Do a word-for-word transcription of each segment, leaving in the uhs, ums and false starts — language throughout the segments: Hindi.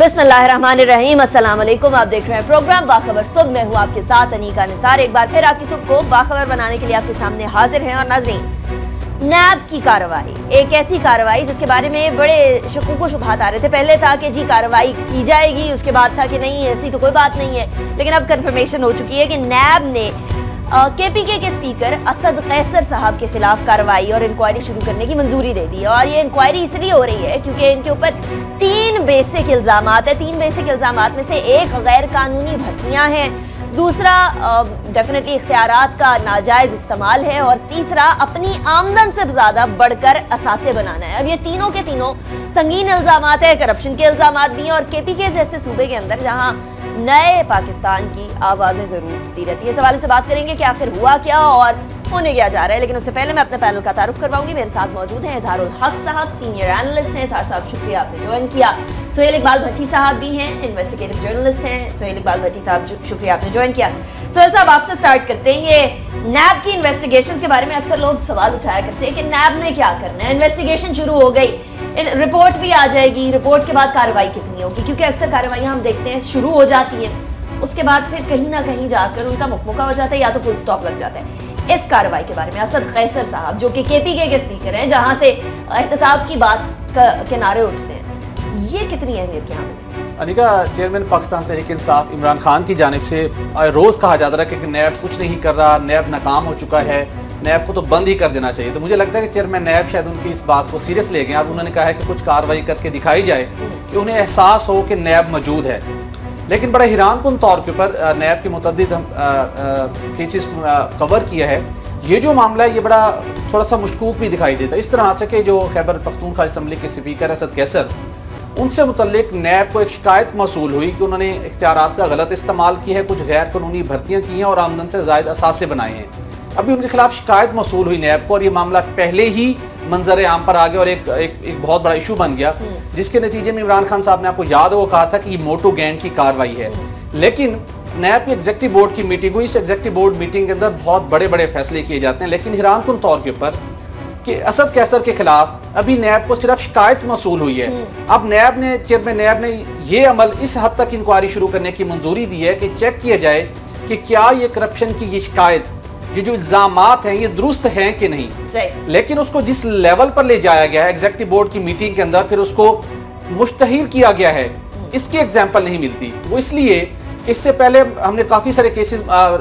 बिस्मिल्लाहिर्रहमानिर्रहीम, अस्सलाम वालेकुम। आप देख रहे हैं प्रोग्राम बाखबर सुबह। मैं हूँ आपके साथ अनीका निसार। एक बार फिर आपकी सुबह को बाखबर बनाने के लिए आपके सामने हाजिर हैं। और नाज़रीन, नैब की कार्रवाई, एक ऐसी कार्रवाई जिसके बारे में बड़े शकुक व शुबहात आ रहे थे। पहले था कि जी कार्रवाई की जाएगी, उसके बाद था कि नहीं ऐसी तो कोई बात नहीं है, लेकिन अब कंफर्मेशन हो चुकी है कि नैब ने के पी के के स्पीकर असद कैसर साहब के खिलाफ कार्रवाई और इंक्वायरी शुरू करने की मंजूरी दे दी है। और ये इंक्वायरी इसलिए हो रही है क्योंकि इनके ऊपर तीन बेसिक इल्जामात है। तीन बेसिक इल्जामात में से एक गैर कानूनी भर्तियां हैं, दूसरा डेफिनेटली इख्तियारात का नाजायज इस्तेमाल है, और तीसरा अपनी आमदन से ज्यादा बढ़कर असासे बनाना है। अब ये तीनों के तीनों संगीन इल्जामात है, करप्शन के इल्जामात भी हैं। और के पी के जैसे सूबे के अंदर जहां नए पाकिस्तान की आवाजें जरूर उठती रहती है, इस हवाले से बात करेंगे कि आखिर हुआ क्या और होने क्या जा रहा है। लेकिन उससे पहले मैं अपने पैनल का तारुफ करवाऊंगी। मेरे साथ मौजूद हैं इजहारुल हक साहब, सीनियर एनालिस्ट हैं। साहब साहब शुक्रिया आपने ज्वाइन किया। सोहेल इकबाल भट्टी साहब भी हैं, इन्वेस्टिगेटिव जर्नलिस्ट हैं। सोहेल इकबाल भट्टी साहब शुक्रिया आपने ज्वाइन किया। सोहेल साहब, आपसे स्टार्ट करते हैं। ये नैब की इन्वेस्टिगेशन के बारे में अक्सर लोग सवाल उठाया करते हैं कि नैब ने क्या करना है। इन्वेस्टिगेशन शुरू हो गई, रिपोर्ट भी आ जाएगी, रिपोर्ट के बाद कार्रवाई कितनी होगी? क्योंकि अक्सर कार्रवाई हम देखते हैं शुरू हो जाती है, उसके बाद फिर कहीं ना कहीं जाकर उनका मुकमुका हो जाता है या तो फुल स्टॉप लग जाता है। इस कार्रवाई के बारे में असद कैसर साहब, जो कि के पी के के स्पीकर हैं, जहां से एहतसाब की बात के नारे उठते हैं, ये कितनी अहमियत की हामिल? अनिका, चेयरमैन पाकिस्तान तहरीक इंसाफ इमरान खान की जानिब से रोज कहा जाता रहा कि नैब कुछ नहीं कर रहा, नैब नाकाम हो चुका है, नैब को तो बंद ही कर देना चाहिए। तो मुझे लगता है कि चेयरमैन नैब शायद उनकी इस बात को सीरियस ले गए। अब उन्होंने कहा है कि कुछ कार्रवाई करके दिखाई जाए कि उन्हें एहसास हो कि नैब मौजूद है। लेकिन बड़ा हैरान कुन तौर के ऊपर नैब के मुतअद्दिद हम केसेस कवर किया है। ये जो मामला है ये बड़ा थोड़ा सा मुश्कूक भी दिखाई देता है इस तरह से कि जो खैबर पख्तूनख्वा असम्बली के स्पीकर असद कैसर, उनसे मुतल्लिक नैब को एक शिकायत मौसूल हुई कि उन्होंने इख्तियारात का गलत इस्तेमाल किया है, कुछ गैर कानूनी भर्तियाँ की हैं और आमदन से ज़ायद असासे बनाए हैं। अभी उनके खिलाफ शिकायत मौसूल हुई नैब को, और ये मामला पहले ही मंजर आम पर आ गया और एक, एक, एक बहुत बड़ा इशू बन गया, जिसके नतीजे में इमरान खान साहब ने, आपको याद हो, कहा था कि ये मोटो गैंग की कार्रवाई है। लेकिन नैब की एग्जीक्यूटिव बोर्ड की मीटिंग हुई। इस एग्जीक्यूटिव बोर्ड मीटिंग के अंदर बहुत बड़े बड़े फैसले किए जाते हैं। लेकिन हैरान कुन तौर के ऊपर कि असद कैसर के खिलाफ अभी नैब को सिर्फ शिकायत मौसूल हुई है। अब नैब ने, चेयरमैन नैब ने ये अमल इस हद तक इंक्वायरी शुरू करने की मंजूरी दी है कि चेक किया जाए कि क्या ये करप्शन की ये शिकायत, ये जो इल्जामात हैं, ये दुरुस्त हैं कि नहीं। लेकिन उसको जिस लेवल पर ले जाया गया है एग्जीक्यूटिव बोर्ड की मीटिंग के अंदर, फिर उसको मुश्तहिर किया गया है, इसकी एग्जाम्पल नहीं मिलती। वो इसलिए, इससे पहले हमने काफ़ी सारे केसेस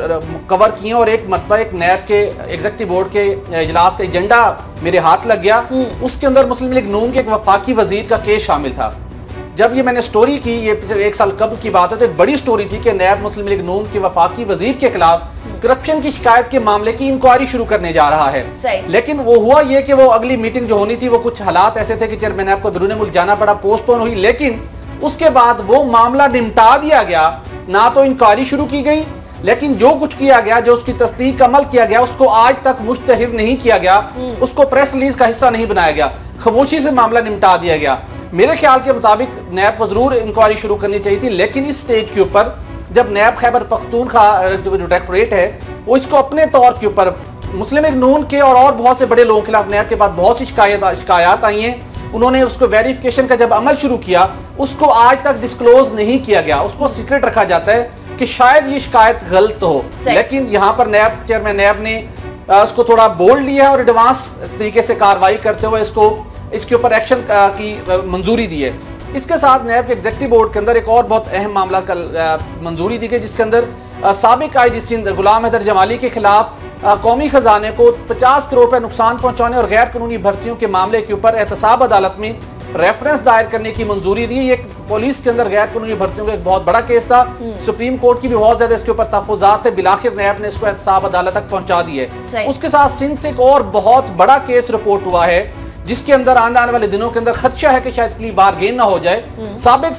कवर किए और एक मरतबा एक नैब के एग्जीक्यूटिव बोर्ड के इजलास का एजेंडा मेरे हाथ लग गया। उसके अंदर मुस्लिम लीग नून के एक वफाकी वजीर का केस शामिल था। जब ये मैंने स्टोरी की, ये एक साल कब की बात है, तो एक बड़ी स्टोरी थी कि नैब मुस्लिम लीग नून के वफाकी वजीर के खिलाफ करप्शन की शिकायत के मामले की इंक्वायरी शुरू करने जा रहा है। लेकिन वो हुआ ये कि वो अगली मीटिंग जो होनी थी, वो कुछ हालात ऐसे थे कि चेयरमैन नैब को बैरून मुल्क जाना पड़ा, पोस्टपोन हुई। लेकिन उसके बाद वो मामला निपटा दिया गया, ना तो इंक्वायरी शुरू की गई, लेकिन जो कुछ किया गया, जो उसकी तस्दीक अमल किया गया, उसको आज तक मुश्तहिर नहीं किया गया, उसको प्रेस रिलीज का हिस्सा नहीं बनाया गया, खामोशी से मामला निपटा दिया गया। मेरे ख्याल के मुताबिक नैब को जरूर इंक्वायरी शुरू करनी चाहिए थी। लेकिन इस स्टेज के ऊपर जब नैब खैबर पख्तूनख्वा जो डायरेक्टोरेट है, वो इसको अपने तौर के ऊपर मुस्लिम लीग नून के और, और बहुत से बड़े लोगों के खिलाफ नैब के बाद बहुत सी शिकायत शिकायत आई हैं, उन्होंने उसको वेरिफिकेशन का जब अमल शुरू किया, उसको आज तक डिस्क्लोज नहीं किया गया, उसको सीक्रेट रखा जाता है कि शायद ये शिकायत गलत हो। लेकिन यहाँ पर नैब, चेयरमैन नैब ने उसको थोड़ा बोल्ड लिया और एडवांस तरीके से कार्रवाई करते हुए इसको, इसके ऊपर एक्शन की मंजूरी दी है। इसके साथ नैब के एग्जीक्यूटिव बोर्ड के अंदर एक और बहुत अहम मामला कल मंजूरी दी गई, जिसके अंदर साबिक आई जी सिंध गुलाम हैदर जमाली के खिलाफ कौमी खजाने को पचास करोड़ रुपए नुकसान पहुंचाने और गैर कानूनी भर्तियों के मामले के ऊपर एहतसाब अदालत में रेफरेंस दायर करने की मंजूरी दी। ये पुलिस के अंदर गैर कानूनी भर्तियों का एक बहुत बड़ा केस था। सुप्रीम कोर्ट की भी बहुत ज्यादा इसके ऊपर तहफुजात है। बिलाखिर नैब ने इसको एहतसाब अदालत तक पहुंचा दी है। उसके साथ सिंध से एक और बहुत बड़ा केस रिपोर्ट हुआ है, जिसके अंदर आने आने वाले दिनों के अंदर खदशा है कि शायद प्ली बारगेन ना हो जाए। साबिक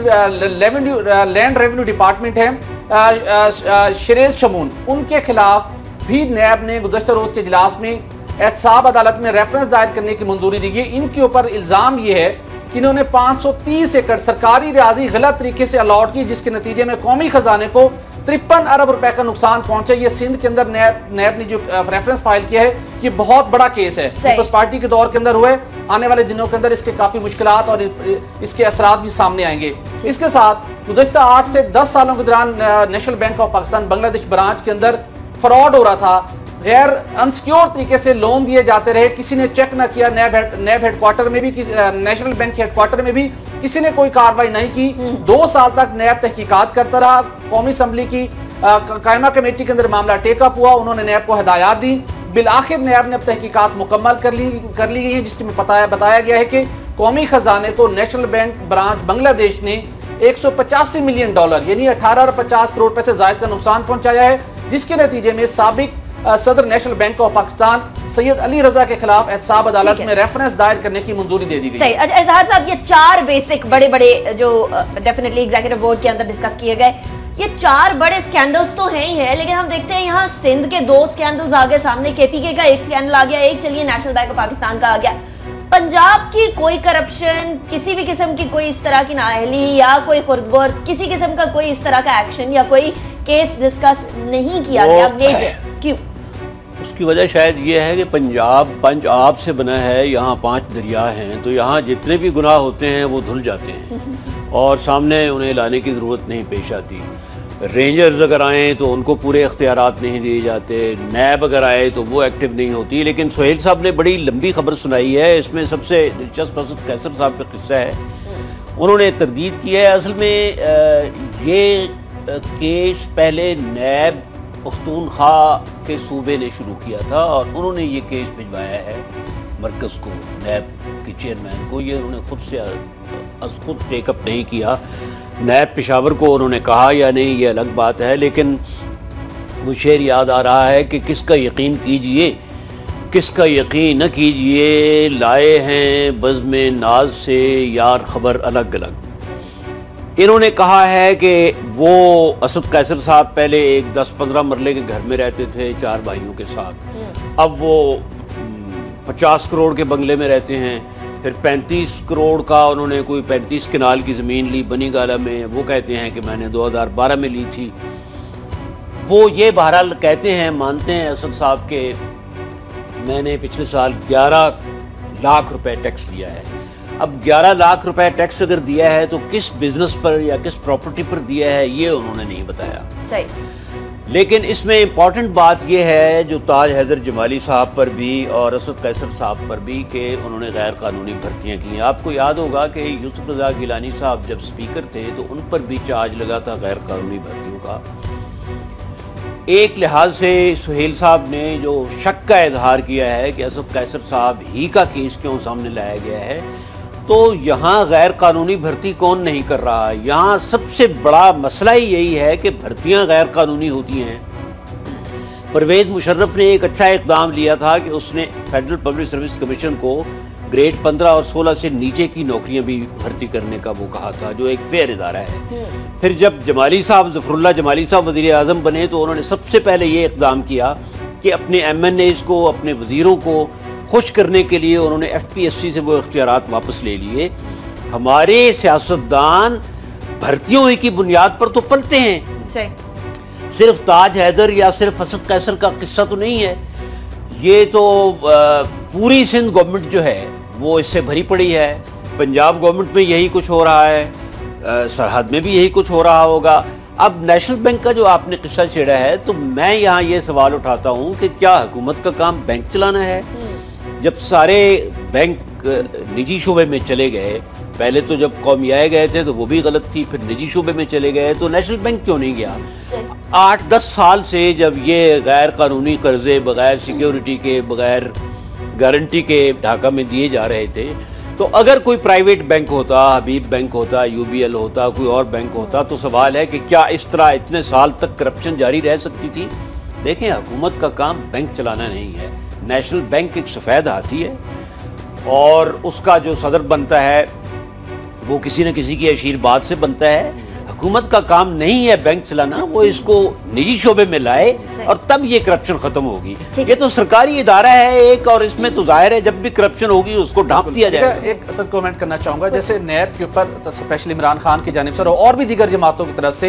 सेक्रेटरी लैंड रेवेन्यू डिपार्टमेंट है शरेज शमून, उनके खिलाफ भी नैब ने गुज़श्ता रोज के इजलास में एहतसाब अदालत में रेफरेंस दायर करने की मंजूरी दी गई। इनके ऊपर इल्जाम ये है कि इन्होंने पाँच सौ तीस एकड़ सरकारी रियाजी गलत तरीके से अलॉट की, जिसके नतीजे में कौमी खजाने को तिरपन अरब रुपए का नुकसान पहुंचा। ये सिंध के अंदर नैब नैब ने जो रेफरेंस फाइल किया है, ये बहुत बड़ा केस है, पीपल्स पार्टी के दौर के अंदर हुए। आने वाले दिनों के अंदर इसके काफी मुश्किलात और इसके असरात भी सामने आएंगे। इसके साथ गुज़श्ता आठ से दस सालों के दौरान national bank of Pakistan Bangladesh branch के अंदर फ्रॉड हो रहा था, गैर अनसिक्योर तरीके से लोन दिए जाते रहे, किसी ने चेक ना किया। नैब हेड नैब हेडक्वार्टर में भी, नेशनल बैंक हेडक्वार्टर में भी किसी ने कोई कार्रवाई नहीं की। दो साल तक नैब तहकीकात करता रहा। कौमी असम्बली की कायमा कमेटी के अंदर मामला टेकअप हुआ, उन्होंने नैब को हिदायत दी। बिल आखिर नैब ने अब तहकीकात मुकम्मल कर ली कर ली गई है, जिसमें बताया बताया गया है कि कौमी खजाने को नेशनल बैंक ब्रांच बांग्लादेश ने एक सौ पचासी मिलियन डॉलर यानी अठारह और पचास करोड़ रुपए से ज्यादा का नुकसान पहुंचाया है, जिसके नतीजे में साबिक सदर national bank of Pakistan Syed Ali Raza के खिलाफ एहतसाब अदालत में रेफरेंस दायर करने की मंजूरी दे दी गई। सही। अच्छा इजहार साहब, ये चार बेसिक बड़े बड़े जो डेफिनेटली एग्जीक्यूटिव बोर्ड के अंदर डिस्कस किए गए, ये चार बड़े स्कैंडल्स तो हैं ही है, लेकिन हम देखते हैं यहाँ सिंध के दो स्कैंडल्स आ गए सामने, केपीके का एक स्कैंडल आ गया, एक चलिए नेशनल बैंक ऑफ पाकिस्तान का आ गया। पंजाब की कोई करप्शन, किसी भी किस्म की कोई इस तरह की नाअहली या कोई खुर्दबुर्द, किसी किस्म का कोई इस तरह का एक्शन या कोई केस डिस्कस नहीं किया गया, मेजर क्यों? उसकी वजह शायद ये है कि पंजाब पंज आप से बना है, यहाँ पांच दरिया हैं, तो यहाँ जितने भी गुनाह होते हैं वो धुल जाते हैं और सामने उन्हें लाने की ज़रूरत नहीं पेश आती। रेंजर्स अगर आएँ तो उनको पूरे इख्तियारात नहीं दिए जाते, नैब अगर आए तो वो एक्टिव नहीं होती। लेकिन सुहेल साहब ने बड़ी लंबी खबर सुनाई है, इसमें सबसे दिलचस्प असद कैसर साहब का किस्सा है। उन्होंने तरदीद की है, असल में ये केस पहले नैब पख्तूनख्वा के सूबे ने शुरू किया था और उन्होंने ये केस भिजवाया है मरकज़ को, नैब के चेयरमैन को। ये उन्होंने खुद से अस खुद टेकअप नहीं किया। नैब पेशावर को उन्होंने कहा या नहीं ये अलग बात है, लेकिन वो शेर याद आ रहा है कि किसका यकीन कीजिए किसका यकीन न कीजिए, लाए हैं बज़्म नाज से यार खबर अलग अलग। इन्होंने कहा है कि वो असद कैसर साहब पहले एक दस पंद्रह मरले के घर में रहते थे चार भाइयों के साथ, अब वो पचास करोड़ के बंगले में रहते हैं। फिर पैंतीस करोड़ का उन्होंने कोई पैंतीस कनाल की ज़मीन ली बनी गाला में, वो कहते हैं कि मैंने दो हज़ार बारह में ली थी। वो ये बहरहाल कहते हैं, मानते हैं असद साहब के मैंने पिछले साल ग्यारह लाख रुपए टैक्स दिया है। अब ग्यारह लाख रुपए टैक्स अगर दिया है तो किस बिजनेस पर या किस प्रॉपर्टी पर दिया है ये उन्होंने नहीं बताया। सही। लेकिन इसमें इम्पॉर्टेंट बात यह है जो ताज हैदर जमाली साहब पर भी और असद कैसर साहब पर भी कि उन्होंने गैर कानूनी भर्तियां की हैं। आपको याद होगा कि यूसुफ रज़ा गिलानी साहब जब स्पीकर थे तो उन पर भी चार्ज लगा था गैर कानूनी भर्तियों का। एक लिहाज से सुहेल साहब ने जो शक का इजहार किया है कि असद कैसर साहब ही का केस क्यों सामने लाया गया है, तो यहाँ गैर कानूनी भर्ती कौन नहीं कर रहा है। यहाँ सबसे बड़ा मसला ही यही है कि भर्तियाँ गैर कानूनी होती हैं। परवेज़ मुशर्रफ ने एक अच्छा इक़दाम लिया था कि उसने फेडरल पब्लिक सर्विस कमीशन को ग्रेड पंद्रह और सोलह से नीचे की नौकरियां भी भर्ती करने का वो कहा था, जो एक फेयर इदारा है। फिर जब जमाली साहब ज़फ़रुल्लाह जमाली साहब वज़ीर आज़म बने तो उन्होंने सबसे पहले ये इक़दाम किया कि अपने एम एन एज़ को, अपने वज़ीरों को खुश करने के लिए उन्होंने एफ पी एस सी से वो इख्तियारात वापस ले लिए। हमारे सियासतदान भर्तियों की बुनियाद पर तो पलते हैं। सिर्फ ताज हैदर या सिर्फ असद कैसर का किस्सा तो नहीं है, ये तो पूरी सिंध गवर्नमेंट जो है वो इससे भरी पड़ी है। पंजाब गवर्नमेंट में यही कुछ हो रहा है, सरहद में भी यही कुछ हो रहा होगा। अब नेशनल बैंक का जो आपने किस्सा छेड़ा है, तो मैं यहाँ ये सवाल उठाता हूँ कि क्या हुकूमत का काम बैंक चलाना है? जब सारे बैंक निजी शोबे में चले गए, पहले तो जब कौमियाए गए थे तो वो भी गलत थी, फिर निजी शोबे में चले गए, तो नेशनल बैंक क्यों नहीं गया? आठ दस साल से जब ये गैर कानूनी कर्जे बगैर सिक्योरिटी के, बगैर गारंटी के ढाका में दिए जा रहे थे, तो अगर कोई प्राइवेट बैंक होता, हबीब बैंक होता, यू बी एल होता, कोई और बैंक होता, तो सवाल है कि क्या इस तरह इतने साल तक करप्शन जारी रह सकती थी? देखें, हुकूमत का काम बैंक चलाना नहीं है। नेशनल बैंक एक सफ़ेद हाथी है और उसका जो सदर बनता है वो किसी न किसी की आशीर्वाद से बनता है। हुकूमत का काम नहीं है बैंक चलाना, वो इसको निजी शोबे में लाए और तब ये करप्शन खत्म होगी। ये तो सरकारी इदारा है एक, और इसमें तो जाहिर है जब भी करप्शन होगी उसको ढांप दिया जाएगा। एक सर कमेंट करना चाहूंगा, जैसे नैब के ऊपर स्पेशली इमरान खान की जानिब से और भी दीगर जमातों की तरफ से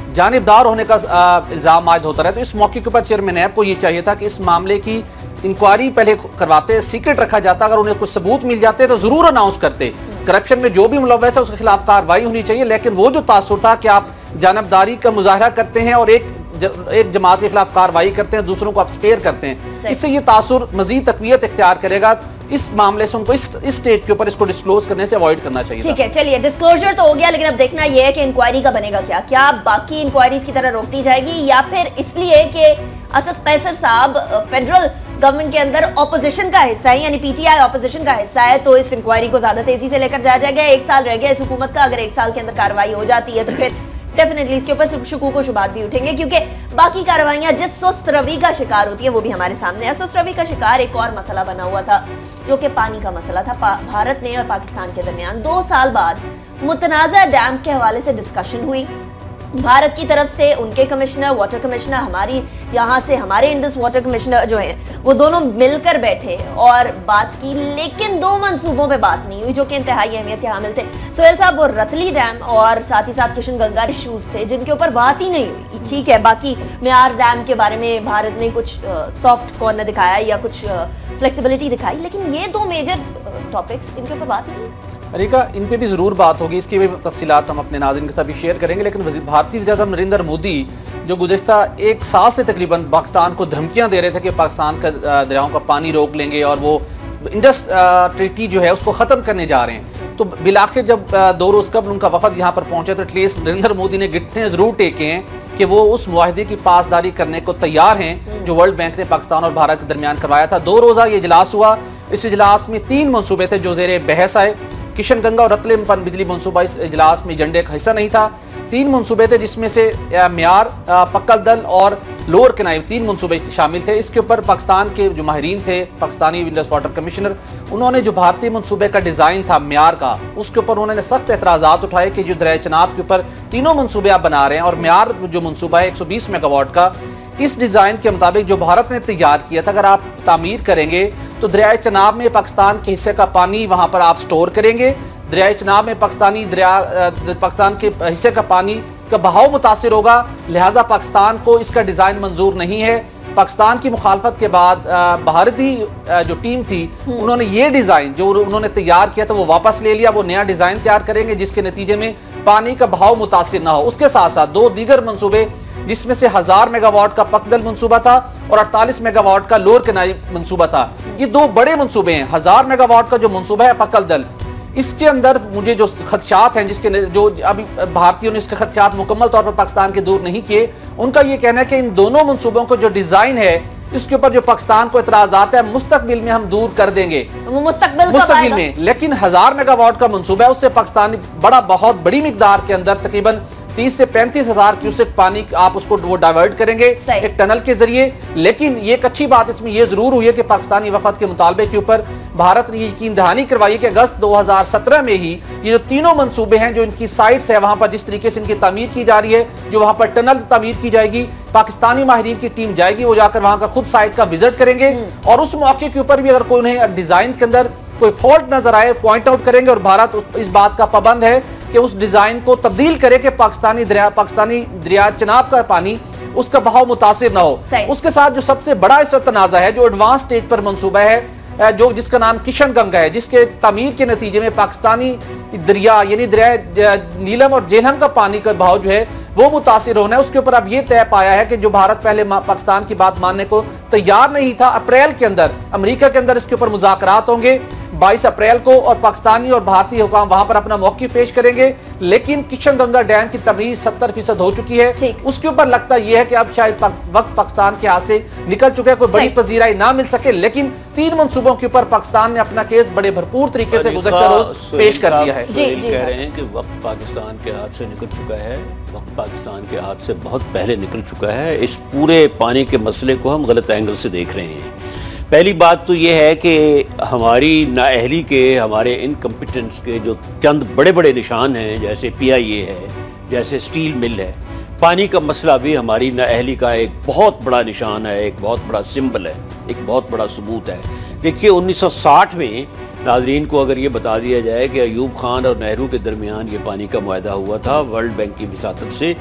जानिबदार होने का इल्जाम आयद होता रहा। तो इस मौके के ऊपर चेयरमैन नैब को ये चाहिए था कि इस मामले की इंक्वायरी पहले करवाते, सीक्रेट रखा जाता, अगर उन्हें कुछ सबूत मिल जाते तो जरूर अनाउंस करते। करप्शन में जो भी मुलव्वस है उसके खिलाफ कार्रवाई होनी चाहिए, लेकिन वो जो तासुर था कि आप जानबदारी का मुजाहरा करते हैं और एक ज, एक जमात के खिलाफ कार्रवाई करते हैं, दूसरों को आप स्पेयर करते हैं, इससे ये तासुर मजीद तकवीयत इख्तियार करेगा। इस मामले से उनको इस, इस स्टेज के ऊपर इसको डिस्क्लोज करने से अवॉइड करना चाहिए। ठीक है, चलिए डिस्क्लोजर तो हो गया, लेकिन अब देखना यह है कि इंक्वायरी का बनेगा क्या। क्या बाकी इंक्वायरीज की तरह रोक दी जाएगी, या फिर इसलिए कि असद कैसर साहब फेडरल गवर्नमेंट के अंदर ऑपोजिशन का हिस्सा है, यानी पीटीआई ऑपोजिशन का हिस्सा है, तो इस इंक्वायरी को ज्यादा तेजी से लेकर जाया जाएगा। एक साल रह गया इस हुकूमत का, अगर एक साल के अंदर कार्रवाई हो जाती है तो फिर डेफिनेटली इसके ऊपर शुकूक व शुबात भी उठेंगे, क्योंकि बाकी कार्रवाइयां जिस सुस्त रवि का शिकार होती है वो भी हमारे सामने है। सुस्त रवि का शिकार एक और मसला बना हुआ था, जो कि पानी का मसला था। भारत ने और पाकिस्तान के दरमियान दो साल बाद मुतनाज़ा डैम्स के हवाले से डिस्कशन हुई। भारत की तरफ से उनके कमिश्नर, वाटर कमिश्नर, हमारी यहाँ से हमारे इंडस वाटर कमिश्नर जो हैं, वो दोनों मिलकर बैठे और बात की, लेकिन दो मंसूबों पे बात नहीं हुई जो कि इंतहाई अहमियत के हामिल थे। सोहेल साहब, वो रतली डैम और साथ ही साथ किशन गंगा इशूज थे जिनके ऊपर बात ही नहीं हुई। ठीक है, बाकी म्यार डैम के बारे में भारत ने कुछ सॉफ्ट कॉर्नर दिखाया या कुछ फ्लेक्सिबिलिटी दिखाई, लेकिन ये दो मेजर टॉपिक्स, इनके ऊपर बात नहीं हुई। अरिका, इन पे भी ज़रूर बात होगी, इसकी भी तफसीलात हम अपने नाज़रीन के साथ भी शेयर करेंगे। लेकिन भारतीय वज़ीर आज़म नरेंद्र मोदी जो गुज़श्ता एक साल से तकरीबन पाकिस्तान को धमकियां दे रहे थे कि पाकिस्तान का दरियाओं का पानी रोक लेंगे और वो इंडस ट्रीटी जो है उसको ख़त्म करने जा रहे हैं, तो बिलाखिर जब दो रोज़ कबल उनका वफद यहाँ पर पहुंचे तो एटलीस्ट नरेंद्र मोदी ने घुटने ज़रूर टेके हैं कि वो उस मुआहदे की पासदारी करने को तैयार हैं जो वर्ल्ड बैंक ने पाकिस्तान और भारत के दरमियान करवाया था। दो रोज़ा ये इजलास हुआ, इस इजलास में तीन मनसूबे थे जो ज़ेरे बहस आए। किशन गंगा और रतले पन बिजली मनसूबा इस इजलास में एजेंडे का हिस्सा नहीं था। तीन मनसूबे थे जिसमें से म्यार, पक्कल दल और लोअर केनाई, तीन मनसूबे शामिल थे। इसके ऊपर पाकिस्तान के जो माहिरीन थे, पाकिस्तानी इंडस वाटर कमिश्नर, उन्होंने जो भारतीय मनसूबे का डिज़ाइन था म्यार का, उसके ऊपर उन्होंने सख्त एतराज़ात उठाए कि जो दरिया चनाब के ऊपर तीनों मनसूबे आप बना रहे हैं और म्यार जो मनसूबा है एक सौ बीस मेगावाट का, इस डिज़ाइन के मुताबिक जो भारत ने तैयार किया था, अगर आप तामीर करेंगे तो दरिया चनाब में पाकिस्तान के हिस्से का पानी वहाँ पर आप स्टोर करेंगे। दरिया चनाब में पाकिस्तानी दरिया पाकिस्तान के हिस्से का पानी का बहाव मुतासिर होगा, लिहाजा पाकिस्तान को इसका डिज़ाइन मंजूर नहीं है। पाकिस्तान की मुखालफत के बाद भारतीय जो टीम थी उन्होंने ये डिज़ाइन जो उन्होंने तैयार किया था वो वापस ले लिया, वो नया डिज़ाइन तैयार करेंगे जिसके नतीजे में पानी का बहाव मुतासिर ना हो। उसके साथ साथ दो दीगर मनसूबे जिसमें से हजार मेगावाट का पकदल मंसूबा था और अड़तालीस मेगावाट का लोअर केनाई मंसूबा था, ये दो बड़े मंसूबे हैं। हजार मेगावाट का जो मंसूबा है पकल दल, इसके अंदर मुझे जो खदशात हैं, जिसके जो अभी भारतीयों ने इसके खदशात मुकम्मल तौर पर पाकिस्तान के दूर नहीं किए, उनका ये कहना है कि इन दोनों मंसूबों को जो डिजाइन है इसके ऊपर जो पाकिस्तान को इतराजात है मुस्तकबिल में हम दूर कर देंगे, मुस्तकबिल मुस्तकबिल में। लेकिन हजार मेगावाट का मंसूबा है, उससे पाकिस्तान बड़ा बहुत बड़ी मिकदार के अंदर तकरीबन तीस से पैंतीस हजार क्यूसेक पानी आप उसको वो डाइवर्ट करेंगे एक टनल के जरिए। लेकिन ये एक अच्छी बात इसमें ये जरूर हुई है कि पाकिस्तानी वफद के मुतालबे के ऊपर भारत ने यकीन दहानी करवाई कि अगस्त दो हजार सत्रह में ही ये जो तीनों मंसूबे हैं, जो इनकी साइट्स है वहां पर जिस तरीके से इनकी तामीर की जा रही है, जो वहां पर टनल तामीर की जाएगी, पाकिस्तानी माहिरीन की टीम जाएगी, वो जाकर वहां का खुद साइट का विजिट करेंगे और उस मौके के ऊपर भी अगर कोई उन्हें डिजाइन के अंदर कोई फॉल्ट नजर आए पॉइंट आउट करेंगे और भारत उस, इस बात का पाबंद है कि उस डिजाइन को तब्दील करे कि पाकिस्तानी दरिया पाकिस्तानी दरिया चनाब का पानी उसका बहाव मुतासिर ना हो। उसके साथ जो सबसे बड़ा इस तनाजा है, जो एडवांस स्टेज पर मंसूबा है, जो जिसका नाम किशन गंगा है, जिसके तामीर के नतीजे में पाकिस्तानी दरिया यानी दरिया नीलम और जेहलम का पानी का बहाव जो है वो मुतासिर होना है। उसके ऊपर अब ये तय पाया है कि जो भारत पहले पाकिस्तान की बात मानने को तैयार नहीं था, अप्रैल के अंदर अमेरिका के अंदर इसके ऊपर मुज़ाकरात होंगे बाईस अप्रैल को और पाकिस्तानी और भारतीय हुकाम वहां पर अपना मौक़िफ़ पेश करेंगे। लेकिन किशन गंगा डैम की तमीर सत्तर फीसद हो चुकी है, उसके ऊपर लगता यह है कि अब शायद वक्त पाकिस्तान के हाथ से निकल चुका है, कोई बड़ी पजीराई ना मिल सके। लेकिन तीन मंसूबों के ऊपर पाकिस्तान ने अपना केस बड़े भरपूर तरीके से गुज़श्ता रोज पेश कर दिया है। कह रहे हैं कि वक्त पाकिस्तान के हाथ से निकल चुका है, वक्त पाकिस्तान के हाथ से बहुत पहले निकल चुका है। इस पूरे पानी के मसले को हम गलत एंगल से देख रहे हैं। पहली बात तो ये है कि हमारी नाअहली के, हमारे इनकम्पिटेंस के जो चंद बड़े बड़े निशान हैं, जैसे पी आई ए है, जैसे स्टील मिल है, पानी का मसला भी हमारी नाअहली का एक बहुत बड़ा निशान है, एक बहुत बड़ा सिंबल है, एक बहुत बड़ा सबूत है। देखिए उन्नीस सौ साठ में नाजरीन को अगर ये बता दिया जाए कि अयूब खान और नेहरू के दरमियान ये पानी का मुआहदा हुआ था वर्ल्ड बैंक की विसातत से,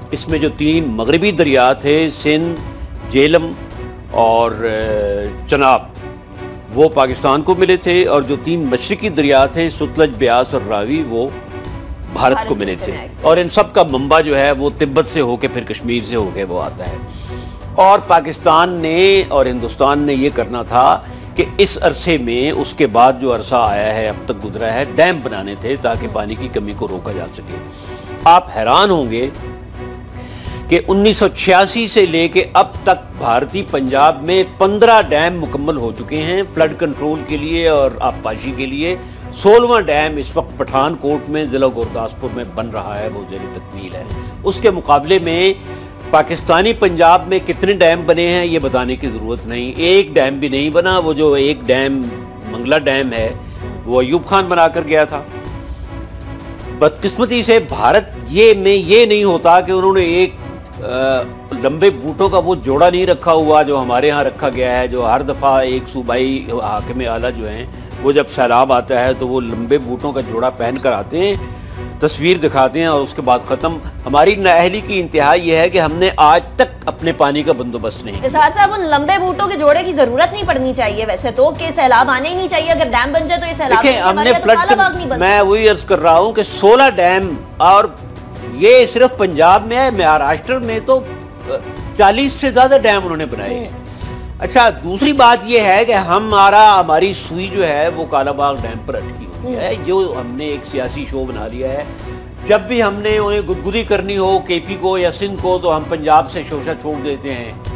इसमें जो तीन मगरबी दरिया थे, सिंध, जेलम और चनाब, वो पाकिस्तान को मिले थे, और जो तीन मशरकी दरिया थे, सुतलज, ब्यास और रावी, वो भारत, भारत को मिले थे। और इन सब का मंबा जो है वो तिब्बत से होके फिर कश्मीर से होके वो आता है। और पाकिस्तान ने और हिंदुस्तान ने ये करना था कि इस अरसे में, उसके बाद जो अरसा आया है, अब तक गुजरा है, डैम बनाने थे ताकि पानी की कमी को रोका जा सके। आप हैरान होंगे कि उन्नीस सौ छियासी से लेके अब तक भारतीय पंजाब में पंद्रह डैम मुकम्मल हो चुके हैं फ्लड कंट्रोल के लिए और आबपाशी के लिए। सोलहवां डैम इस वक्त पठानकोट में, ज़िला गुरदासपुर में बन रहा है, वो ज़ेर तकमील है। उसके मुकाबले में पाकिस्तानी पंजाब में कितने डैम बने हैं ये बताने की ज़रूरत नहीं, एक डैम भी नहीं बना। वो जो एक डैम मंगला डैम है वो अयूब खान बनाकर गया था। बदकिस्मती से भारत ये में ये नहीं होता कि उन्होंने एक आ, लंबे बूटों का वो जोड़ा नहीं रखा हुआ जो हमारे यहाँ रखा गया है, जो हर दफ़ा एक सूबाई हाकिम आला जो हैं वो जब सैलाब आता है तो वो लंबे बूटों का जोड़ा पहन कर आते हैं, तस्वीर दिखाते हैं और उसके बाद ख़त्म। हमारी नाअहली की इंतहा ये है कि हमने आज तक अपने पानी का बंदोबस्त नहीं किया। साहब उन लंबे बूटों के जोड़े की जरूरत नहीं पड़नी चाहिए वैसे तो, कि सैलाब आने ही नहीं चाहिए। अगर डैम बन जाए तो ये सैलाब देखिए, हमने फ्लड, मैं वही अर्ज कर रहा हूँ कि सोलह डैम, और ये सिर्फ पंजाब में है, महाराष्ट्र में तो चालीस से ज्यादा डैम उन्होंने बनाए हैं। अच्छा, दूसरी बात यह है कि हमारा हमारी सुई जो है वो कालाबाग डैम पर अटकी हुई है, जो हमने एक सियासी शो बना लिया है। जब भी हमने उन्हें गुदगुदी करनी हो केपी को या सिंध को तो हम पंजाब से शोशा छोड़ देते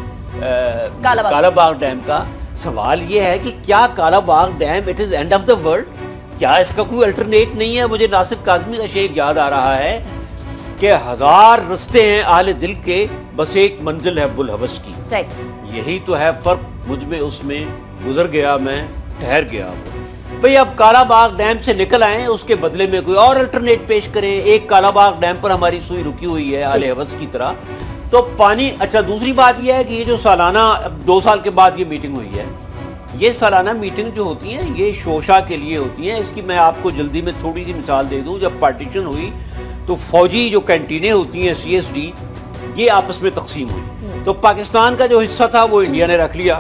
हैं कालाबाग, कालाबाग डैम का। सवाल ये है कि क्या Kalabagh dam it is end of the world? क्या इसका कोई अल्टरनेट नहीं है? मुझे नासिर काज़मी का शेर याद आ रहा है कि हजार रस्ते हैं आले दिल के, बस एक मंजिल है बुलहवस की। यही तो है फर्क, मुझ में उसमें गुजर गया मैं, ठहर गया वो। भाई अब कालाबाग डैम से निकल आए, उसके बदले में कोई और अल्टरनेट पेश करें। एक कालाबाग डैम पर हमारी सुई रुकी हुई है आले हवस की तरह, तो पानी। अच्छा, दूसरी बात यह है कि ये जो सालाना, अब दो साल के बाद ये मीटिंग हुई है, ये सालाना मीटिंग जो होती हैं ये शोशा के लिए होती हैं। इसकी मैं आपको जल्दी में थोड़ी सी मिसाल दे दूं। जब पार्टीशन हुई तो फौजी जो कैंटीनें होती हैं सी एस डी, ये आपस में तकसीम हुई, तो पाकिस्तान का जो हिस्सा था वो इंडिया ने रख लिया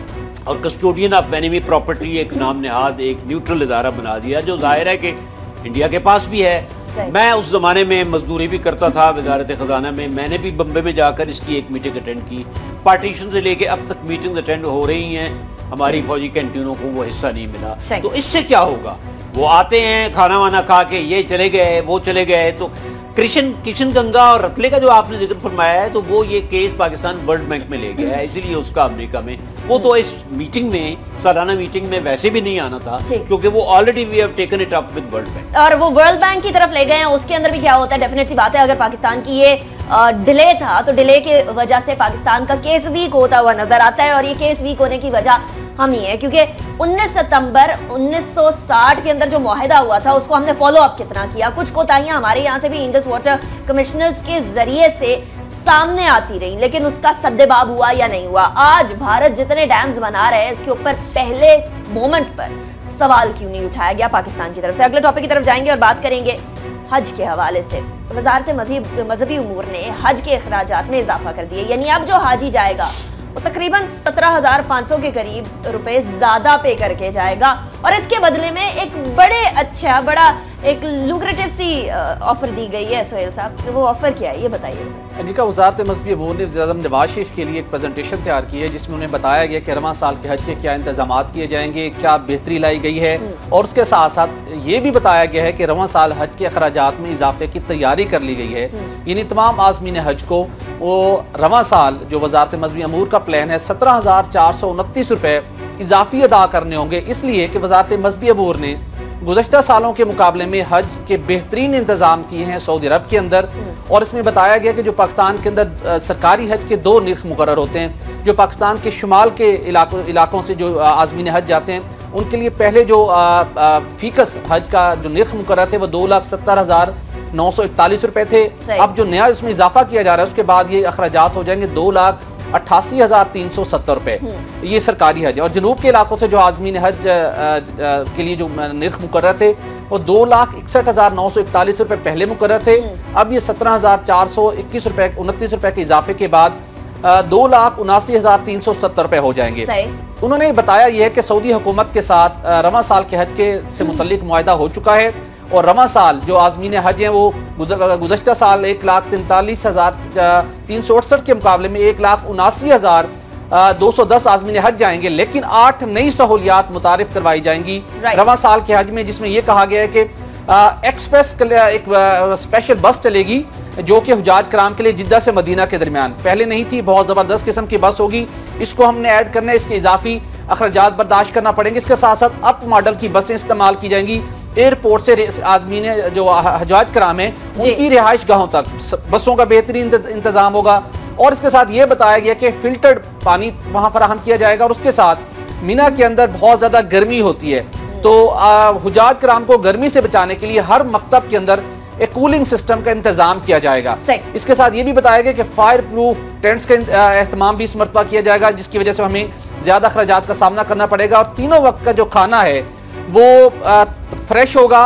और कस्टोडियन ऑफ एनिमी प्रॉपर्टी एक नाम नहाद एक न्यूट्रल इदारा बना दिया, जो जाहिर है कि इंडिया के पास भी है। मैं उस ज़माने में मजदूरी भी करता था वजारत ख़जाना में, मैंने भी बम्बे में जाकर इसकी एक मीटिंग अटेंड की। पार्टीशन से लेके अब तक मीटिंग अटेंड हो रही हैं, हमारी फौजी कैंटीनों को वो हिस्सा नहीं मिला। तो इससे क्या होगा? वो आते हैं खाना वाना खा के, ये चले गए वो चले गए। तो कृष्ण किशन गंगा और रतले का जो आपने जिक्र फरमाया है, तो वो ये केस पाकिस्तान वर्ल्ड बैंक में ले गया है, इसीलिए उसका अमेरिका में, वो तो इस मीटिंग में, सालाना मीटिंग में वैसे भी नहीं आना था, क्योंकि वो already we have taken it up with World Bank, और वो वर्ल्ड बैंक की तरफ ले गए हैं। उसके अंदर भी क्या होता है, डेफिनेट सी बात है, अगर पाकिस्तान की ये डिले था तो डिले की वजह से पाकिस्तान का केस वीक होता हुआ नजर आता है, और ये केस वीक होने की वजह हम ही है, क्योंकि उन्नीस सितंबर उन्नीस सौ साठ के अंदर जो मुआहिदा हुआ था उसको हमने फॉलो अप कितना किया। कुछ कोताहियां हमारे यहाँ से भी इंडस वाटर कमिश्नर्स के जरिए से सामने आती रही, लेकिन उसका सद्देबाब हुआ या नहीं हुआ। आज भारत जितने डैम्स बना रहे हैं, इसके ऊपर पहले मोमेंट पर सवाल क्यों नहीं उठाया गया पाकिस्तान की तरफ से? अगले टॉपिक की तरफ जाएंगे और बात करेंगे हज के हवाले से। वजारत मजहबी उमूर ने हज के अखराजात में इजाफा कर दिए, यानी अब जो हाजी जाएगा वो तकरीबन सत्रह हजार पाँच सौ के करीब रुपए ज्यादा पे करके जाएगा, और इसके बदले में एक बड़े अच्छा बड़ा एक लुक्रेटिव सी ऑफर दी गई है। सोहेल साहब, वो ऑफर क्या है ये बताइए। अनिका, वज़ारत मज़हबी अमूर ने वज़ीर आज़म नवाज शरीफ के लिए एक प्रेजेंटेशन तैयार की है, जिसमें उन्हें बताया गया कि रवां साल के हज के क्या इंतजाम किए जाएंगे, क्या बेहतरी लाई गई है, और उसके साथ साथ ये भी बताया गया है कि रवां साल हज के अखराजात में इजाफे की तैयारी कर ली गई है। यानी तमाम आज़मीन हज को वो रवां साल जो वज़ारत मज़हबी अमूर का प्लान है सत्रह हजार चार सौ उनतीस रुपये इजाफी अदा करने होंगे, इसलिए कि वज़ारत मज़हबी अमूर ने गुज़श्ता सालों के मुकाबले में हज के बेहतरीन इंतजाम किए हैं सऊदी अरब के अंदर। और इसमें बताया गया कि जो पाकिस्तान के अंदर सरकारी हज के दो निर्ख मुकर्रर होते हैं। जो पाकिस्तान के शुमाल के इलाकों इलाकों से जो आज़मीन हज जाते हैं उनके लिए पहले जो फीकस हज का जो निर्ख मुकर्रर थे वो दो लाख सत्तर हजार नौ सौ इकतालीस रुपए थे। अब जो नया इसमें इजाफा किया जा रहा है उसके बाद ये अखराजात हो जाएंगे दो लाख अट्ठासी हजार तीन सौ सत्तर रुपए, ये सरकारी हज है। और जनूब के इलाकों से जो आजमीन हज के लिए जो निर्ख मुकर्रर थे वो दो लाख इकसठ हजार नौ सौ इकतालीस रुपए पहले मुकर्रर थे। अब ये सत्रह हजार चार सौ इक्कीस रुपए उनतीस रुपए के इजाफे के बाद दो लाख उनासी हजार तीन सौ सत्तर रुपए हो जाएंगे। उन्होंने बताया यह है कि सऊदी हुकूमत के साथ रवा साल के हज के से मुतल्लिक मुआहदा हो चुका है और रवा साल जो आजमीन हज हैं वो गुज़श्ता साल एक लाख तैंतालीस हजार तीन सौ अड़सठ के मुकाबले में एक लाख उनासी हजार दो सौ दस आजमीन हज जाएंगे, लेकिन आठ नई सहूलियात मुतारिफ करवाई जाएंगी रवा साल के हज में, जिसमें यह कहा गया है कि एक्सप्रेस एक स्पेशल बस चलेगी जो कि हुजाज कराम के लिए जिद्दा से मदीना के दरमियान पहले नहीं थी, बहुत ज़बरदस्त किस्म की बस होगी। इसको हमने ऐड करना है, इसके इजाफी अखराजात बर्दाश्त करना पड़ेंगे। इसके साथ साथ अप मॉडल की बसें इस्तेमाल की जाएंगी। एयरपोर्ट से आजमीन जो हुजाज कराम है उनकी रिहाइश गाहों तक बसों का बेहतरीन इंतजाम होगा। और इसके साथ ये बताया गया कि फिल्टर्ड पानी वहाँ फराहम किया जाएगा। और उसके साथ मिना के अंदर बहुत ज़्यादा गर्मी होती है, तो हुजाज कराम को गर्मी से बचाने के लिए हर मकतब के अंदर एक कूलिंग सिस्टम का इंतजाम किया जाएगा। इसके साथ ये भी बताया गया कि फायर प्रूफ टेंट्स का एहतमाम भी इस मरतबा किया जाएगा, जिसकी वजह से हमें ज्यादा अखराजात का सामना करना पड़ेगा। और तीनों वक्त का जो खाना है वो फ्रेश होगा,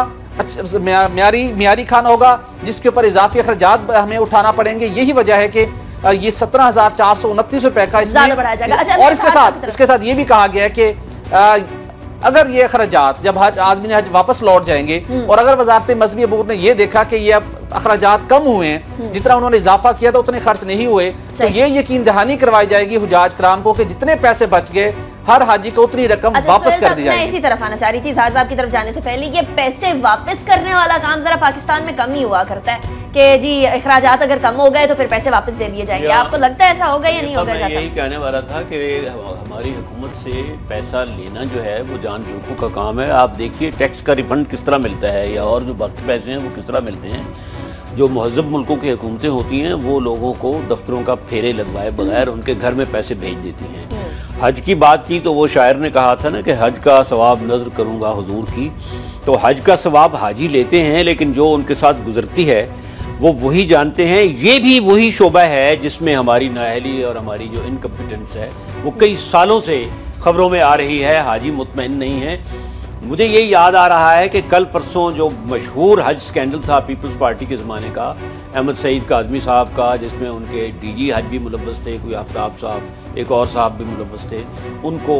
म्यारी म्यारी खाना होगा, जिसके ऊपर इजाफी अखराजात हमें उठाना पड़ेंगे। यही वजह है कि ये सत्रह हजार चार सौ उनतीस रुपए का इसमें बढ़ाया जाएगा। और इसके साथ इसके साथ ये भी कहा गया है कि अगर ये अखराजात जब हज आजमीन हज वापस लौट जाएंगे और अगर वजारत मजहबी अमूर ने ये देखा कि ये अब अखराजात कम हुए हैं, जितना उन्होंने इजाफा किया था उतने खर्च नहीं हुए, तो ये यकीन दहानी करवाई जाएगी हुजाज कराम को कि जितने पैसे बच गए हर हाजी को उतनी रकम अच्छा, वापस कर दी जाएगी। मैं इसी तरफ आना चाह रही थी साहब की तरफ जाने से पहले, ये पैसे वापस करने वाला काम जरा पाकिस्तान में कम ही हुआ करता है कि जी अखराजात अगर कम हो गए तो फिर पैसे वापस दे दिए जाएंगे। आपको लगता है ऐसा होगा या नहीं होगा? यही कहने वाला था कि हमारी हुकूमत से पैसा लेना जो है वो जान जोखों का काम है। आप देखिए टैक्स का रिफंड किस तरह मिलता है या और जो बाकी पैसे हैं वो किस तरह मिलते हैं। जो महज़ब मुल्कों की हुकूमतें होती हैं वो लोगों को दफ्तरों का फेरे लगवाए बगैर उनके घर में पैसे भेज देती हैं। हज की बात की तो वो शायर ने कहा था ना कि हज का सवाब नज़र करूँगा हुजूर की, तो हज का सवाब हाजी लेते हैं, लेकिन जो उनके साथ गुजरती है वो वही जानते हैं। ये भी वही शोबा है जिसमें हमारी नाअहली और हमारी जो इनकम्पिटेंस है वो कई सालों से खबरों में आ रही है। हाजी मुतमईन नहीं है। मुझे ये याद आ रहा है कि कल परसों जो मशहूर हज स्कैंडल था पीपल्स पार्टी के ज़माने का, अहमद सईद काज़मी साहब का, जिसमें उनके डीजी हज भी मुलव्वस थे, कोई आफ्ताब साहब, एक और साहब भी मुलव्वस थे, उनको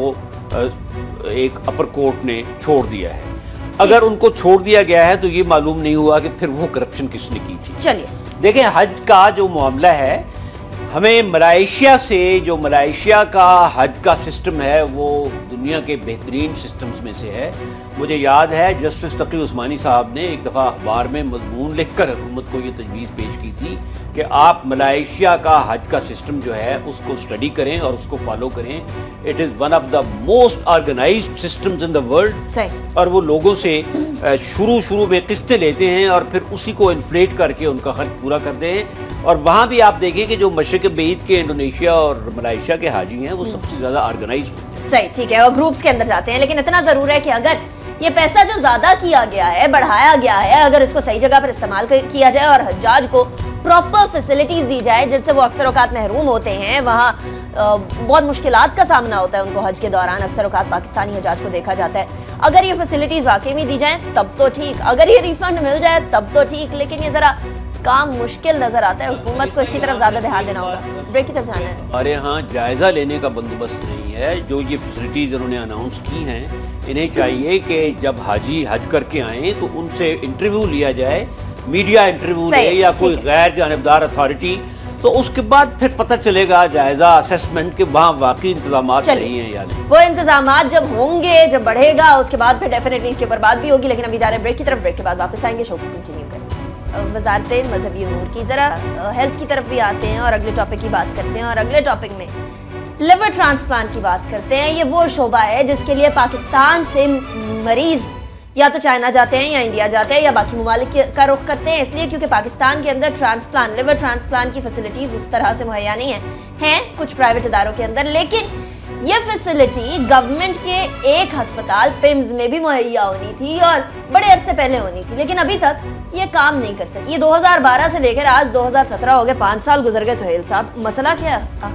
एक अपर कोर्ट ने छोड़ दिया है। अगर उनको छोड़ दिया गया है तो ये मालूम नहीं हुआ कि फिर वो करप्शन किसने की थी। चलिए देखें, हज का जो मामला है, हमें मलाइशिया से जो मलाइशिया का हज का सिस्टम है वो दुनिया के बेहतरीन सिस्टम्स में से है। मुझे याद है जस्टिस तकी उस्मानी साहब ने एक दफ़ा अखबार में मजमून लिखकर हुकूमत को ये तजवीज़ पेश की थी कि आप मलाइशिया का हज का सिस्टम जो है उसको स्टडी करें और उसको फॉलो करें। It is one of the most organised systems in the world. और वो लोगों से शुरू शुरू में किस्तें लेते हैं और फिर उसी को इन्फ्लेट करके उनका खर्च पूरा करते हैं। और वहाँ भी आप देखें कि जो मशरक़ बईद के इंडोनेशिया और मलाइशिया के हाजी हैं वो सबसे ज़्यादा ऑर्गेनाइज होते हैं। सही, ठीक है, और ग्रुप्स के अंदर जाते हैं। लेकिन इतना ज़रूर है कि अगर ये पैसा जो ज़्यादा किया गया है, बढ़ाया गया है, अगर इसको सही जगह पर इस्तेमाल किया जाए और हज्जाज को प्रॉपर फैसिलिटीज दी जाए जिनसे वो अक्सर औकात महरूम होते हैं, वहाँ बहुत मुश्किलात का सामना होता है उनको हज के दौरान। अक्सर औकात पाकिस्तानी हज्जाज को देखा जाता है। अगर ये फैसिलिटीज वाकई में दी जाए तब तो ठीक, अगर ये रिफंड मिल जाए तब तो ठीक, लेकिन ये जरा काम मुश्किल नजर आता है। हुकूमत को इसकी तरफ ज्यादा ध्यान देना होगा। ब्रेक की तरफ जाना है। हमारे यहाँ जायजा लेने का बंदोबस्त नहीं है। जो ये फैसिलिटीज इन्होंने अनाउंस की हैं, इन्हें चाहिए कि जब हाजी हज करके आए तो उनसे इंटरव्यू लिया जाए, मीडिया इंटरव्यू ले या कोई गैर जानिबदार अथॉरिटी, तो उसके बाद फिर पता चलेगा जायजा असेसमेंट के वहाँ वाकई इंतजाम सही हैं या नहीं। वो इंतजाम जब होंगे, जब बढ़ेगा, उसके बाद फिर डेफिनेटली इसके ऊपर बात भी होगी। लेकिन अभी जा रहे हैं ब्रेक की तरफ। ब्रेक के बाद वापस आएंगे, शो को कंटिन्यू करें। वजारत मजहबी अमूर की जरा हेल्थ की तरफ भी आते हैं और अगले टॉपिक की बात करते हैं। और अगले टॉपिक में लिवर ट्रांसप्लांट की बात करते हैं। ये वो शोबा है जिसके लिए पाकिस्तान से मरीज या तो चाइना जाते हैं या इंडिया जाते हैं या बाकी ममालिक का रुख करते हैं, इसलिए क्योंकि पाकिस्तान के अंदर ट्रांसप्लांट, लिवर ट्रांसप्लांट की फैसिलिटीज उस तरह से मुहैया नहीं है, हैं कुछ प्राइवेट इदारों के अंदर। लेकिन ये फैसिलिटी गवर्नमेंट के एक अस्पताल पिम्स में भी मुहैया होनी थी और बड़े अरसे पहले होनी थी, लेकिन अभी तक ये काम नहीं कर सकी। ये दो हज़ार बारह से लेकर आज दो हज़ार सत्रह हो गए, पांच साल गुजर गए। सुहेल साहब, मसला क्या है आखिर?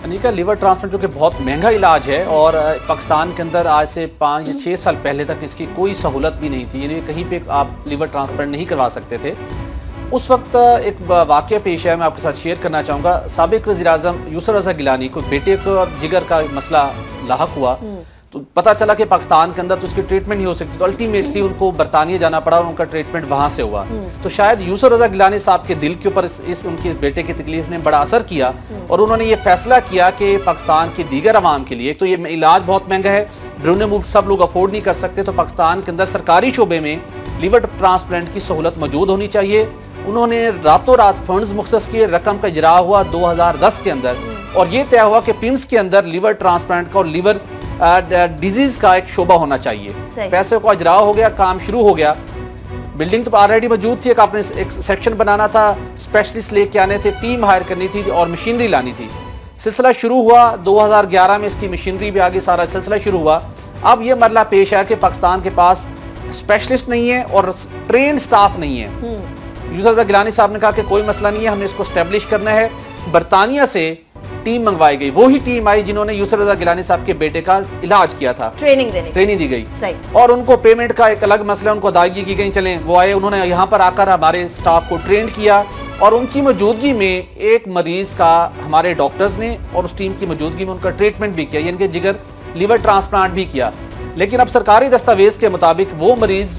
अनिका, लीवर ट्रांसप्लांट जो कि बहुत महंगा इलाज है और पाकिस्तान के अंदर आज से पाँच या छः साल पहले तक इसकी कोई सहूलत भी नहीं थी, यानी कहीं पे आप लीवर ट्रांसप्लांट नहीं करवा सकते थे। उस वक्त एक वाक़या पेश है, मैं आपके साथ शेयर करना चाहूँगा। साबिक वज़ीर-ए-आज़म यूसुफ रज़ा गिलानी को बेटे को और जिगर का मसला लाहक हुआ, तो पता चला कि पाकिस्तान के अंदर तो उसकी ट्रीटमेंट नहीं हो सकती, तो अल्टीमेटली उनको बरतानिया जाना पड़ा और उनका ट्रीटमेंट वहाँ से हुआ। तो शायद यूसुफ रज़ा गिलानी साहब के दिल के ऊपर इस, इस उनके बेटे की तकलीफ ने बड़ा असर किया और उन्होंने ये फैसला किया कि पाकिस्तान के दीगर अवाम के लिए, तो ये इलाज बहुत महंगा है, बैरून मुल्क सब लोग अफोर्ड नहीं कर सकते, तो पाकिस्तान के अंदर सरकारी शोबे में लीवर ट्रांसप्लांट की सहूलत मौजूद होनी चाहिए। उन्होंने रातों रात फंड्स मुख्तस किए, रकम का इजरा हुआ दो हज़ार दस के अंदर और ये तय हुआ कि पिम्स के अंदर लीवर ट्रांसप्लांट का और लीवर डिजीज का एक शोबा होना चाहिए। पैसे का इजरा हो गया, काम शुरू हो गया, बिल्डिंग तो ऑलरेडी मौजूद थी, एक आपने एक सेक्शन बनाना था, स्पेशलिस्ट लेके आने थे, टीम हायर करनी थी और मशीनरी लानी थी। सिलसिला शुरू हुआ, दो हज़ार ग्यारह में इसकी मशीनरी भी आगे, सारा सिलसिला शुरू हुआ। अब ये मरला पेश है कि पाकिस्तान के पास स्पेशलिस्ट नहीं है और ट्रेन स्टाफ नहीं है। यूसुफ रज़ा गिलानी साहब ने कहा कि कोई मसला नहीं है, हमने इसको स्टैब्लिश करना है। बरतानिया से टीम मंगवाई गई, वही टीम आई जिन्होंने यूसुफ रज़ा गिलानी साहब के बेटे का इलाज किया था, ट्रेनिंग देने ट्रेनिंग दी गई सही। और उनको पेमेंट का एक अलग मसला, उनको अदायगी की गई, चलें वो आए, उन्होंने यहाँ पर आकर हमारे स्टाफ को ट्रेन किया और उनकी मौजूदगी में एक मरीज का हमारे डॉक्टर्स ने और उस टीम की मौजूदगी में उनका ट्रीटमेंट भी किया, यानी कि जिगर लीवर ट्रांसप्लांट भी किया। लेकिन अब सरकारी दस्तावेज के मुताबिक वो मरीज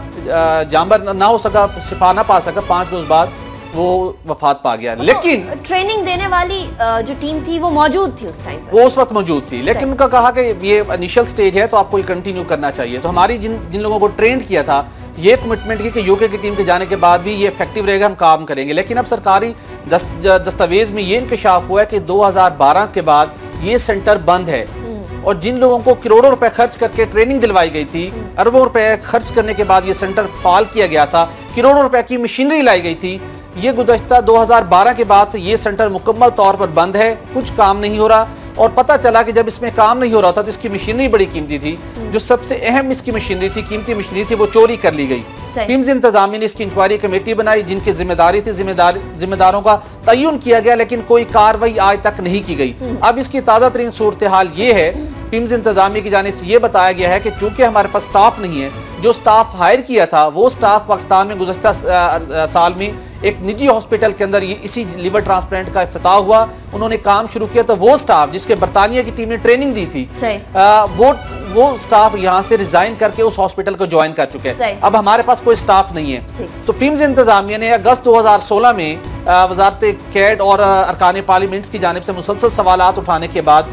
जानबर ना हो सका, शिफा ना पा सका, पाँच रोज बाद वो वफात पा गया। लेकिन तो ट्रेनिंग देने वाली जो टीम थी वो मौजूद थी उस टाइम पर, वो उस वक्त मौजूद थी, लेकिन उनका कहा कि ये इनिशियल स्टेज है तो आपको ये कंटिन्यू करना चाहिए। तो हमारी जिन जिन लोगों को ट्रेन किया था ये कमिटमेंट की कि यूके की टीम के जाने के बाद भी ये इफेक्टिव रहेगा, हम काम करेंगे। लेकिन अब सरकारी दस्त, दस्तावेज में ये इंकशाफ हुआ है कि दो हज़ार बारह के बाद ये सेंटर बंद है और जिन लोगों को करोड़ों रुपए खर्च करके ट्रेनिंग दिलवाई गई थी, अरबों रुपए खर्च करने के बाद ये सेंटर फाल किया गया था, करोड़ों रुपए की मशीनरी लाई गई थी, ये गुज़श्ता दो हज़ार बारह के बाद ये सेंटर मुकम्मल तौर पर बंद है, कुछ काम नहीं हो रहा। और पता चला कि जब इसमें काम नहीं हो रहा था तो इसकी मशीनरी बड़ी कीमती थी, जो सबसे अहम इसकी मशीनरी थी, कीमती मशीनरी थी, वो चोरी कर ली गई। पिम्स इंतजामिया ने इसकी इंक्वायरी कमेटी बनाई जिनकी जिम्मेदारी थी, जिम्मेदार जिम्मेदारों का तयन किया गया, लेकिन कोई कार्रवाई आज तक नहीं की गई। अब इसकी ताज़ा तरीन सूरत हाल ये है, पिम्स इंतजामिया की जानिब से ये बताया गया है कि चूंकि हमारे पास स्टाफ नहीं है, जो स्टाफ हायर किया था वो स्टाफ पाकिस्तान में गुज़श्ता साल में एक निजी हॉस्पिटल के अंदर ये इसी लीवर ट्रांसप्लांट का इफ्तिताह हुआ, उन्होंने काम शुरू किया, तो वो स्टाफ जिसके बरतानिया की टीम ने ट्रेनिंग दी थी आ, वो वो स्टाफ यहाँ से रिजाइन करके उस हॉस्पिटल को ज्वाइन कर चुके हैं। अब हमारे पास कोई स्टाफ नहीं है। तो पिम्स इंतजामिया ने अगस्त दो हज़ार सोलह में वजारत कैड और अरकान पार्लियामेंट की जानिब से मुसलसल सवालात उठाने के बाद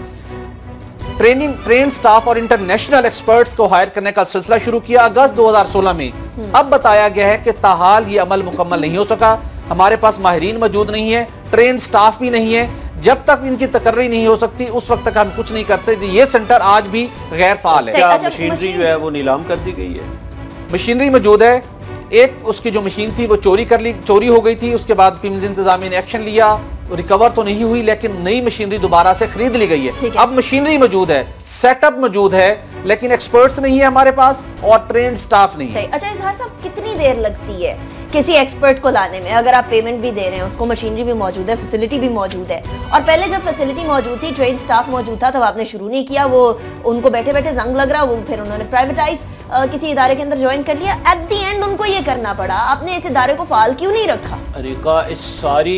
ट्रेनिंग ट्रेन स्टाफ और इंटरनेशनल एक्सपर्ट्स को हायर करने का सिलसिला शुरू किया अगस्त दो हज़ार सोलह में। अब बताया गया है कि ताहाल ये अमल मुकम्मल नहीं हो सका, हमारे पास माहिरीन मौजूद नहीं है, ट्रेन स्टाफ भी नहीं है। जब तक इनकी तकर्री नहीं हो सकती उस वक्त तक हम कुछ नहीं कर सकते। ये सेंटर आज भी गैर फाल है। क्या मशीनरी जो है वो नीलाम कर दी गई है? मशीनरी मौजूद है, एक उसकी जो मशीन थी वो चोरी कर ली, चोरी हो गई थी, उसके बाद पिम्स इंतजामिया ने एक्शन लिया, रिकवर तो नहीं हुई, लेकिन नई मशीनरी दोबारा से खरीद ली गई है, है। अब मशीनरी मौजूद है, सेटअप मौजूद है, लेकिन एक्सपर्ट्स नहीं है हमारे पास और ट्रेंड स्टाफ नहीं है। अच्छा इजहार साहब, कितनी देर लगती है किसी एक्सपर्ट को लाने में? अगर आप पेमेंट भी दे रहे हैं, उसको मशीनरी भी मौजूद है, फैसिलिटी भी मौजूद है, और पहले जब फैसिलिटी मौजूद थी, ट्रेन स्टाफ मौजूद था, तब आपने शुरू नहीं किया, वो उनको बैठे बैठे जंग लग रहा, वो फिर उन्होंने प्राइवेटाइज किसी इदारे के अंदर ज्वाइन कर लिया, एट द एंड उनको ये करना पड़ा। आपने इस इदारे को फाल क्यों नहीं रखा? अनिका, इस सारी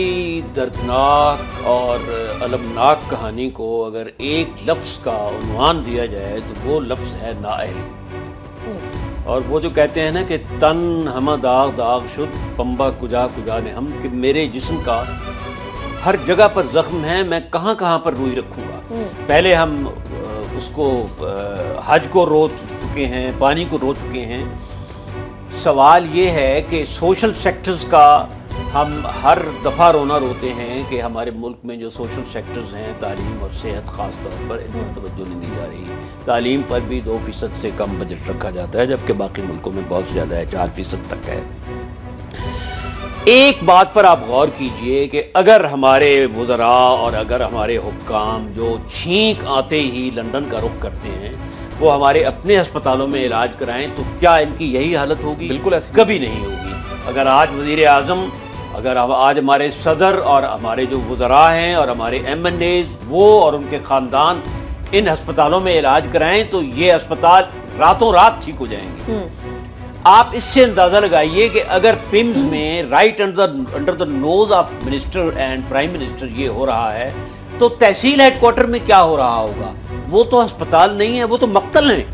दर्दनाक और अलमनाक कहानी को अगर एक लफ्ज़ का उन्वान दिया जाए तो वो लफ्ज़ है नाअहली। और वो जो कहते हैं ना कि तन हमा दाग दाग शुद पंबा कुजा कुजा ने हम, कि मेरे जिस्म का हर जगह पर जख्म है, मैं कहाँ कहाँ पर रूई रखूँगा। पहले हम उसको हज को रो चुके हैं, पानी को रो चुके हैं। सवाल ये है कि सोशल सेक्टर्स का हम हर दफ़ा रोना रोते हैं कि हमारे मुल्क में जो सोशल सेक्टर्स हैं, तालीम और सेहत ख़ास तौर पर, इन पर तवज्जो नहीं दी जा रही। तालीम पर भी दो फीसद से कम बजट रखा जाता है, जबकि बाकी मुल्कों में बहुत ज़्यादा है, चार फीसद तक है। एक बात पर आप गौर कीजिए कि अगर हमारे वज़रा और अगर हमारे हुक्काम जो छींक आते ही लंदन का रुख करते हैं वो हमारे अपने अस्पतालों में इलाज कराएं, तो क्या इनकी यही हालत होगी? बिल्कुल ऐसी कभी नहीं होगी। अगर आज वज़ीर आज़म अगर हम आज हमारे सदर और हमारे जो वज़रा हैं और हमारे एम एन एज़ वो और उनके ख़ानदान इन अस्पतालों में इलाज कराएं तो ये अस्पताल रातों रात ठीक हो जाएंगे। आप इससे अंदाजा लगाइए कि अगर पिम्स में right under under the nose of minister and prime minister ये हो रहा है तो तहसील हेडक्वार्टर में क्या हो रहा होगा। वो तो अस्पताल नहीं है, वो तो मक्तल है।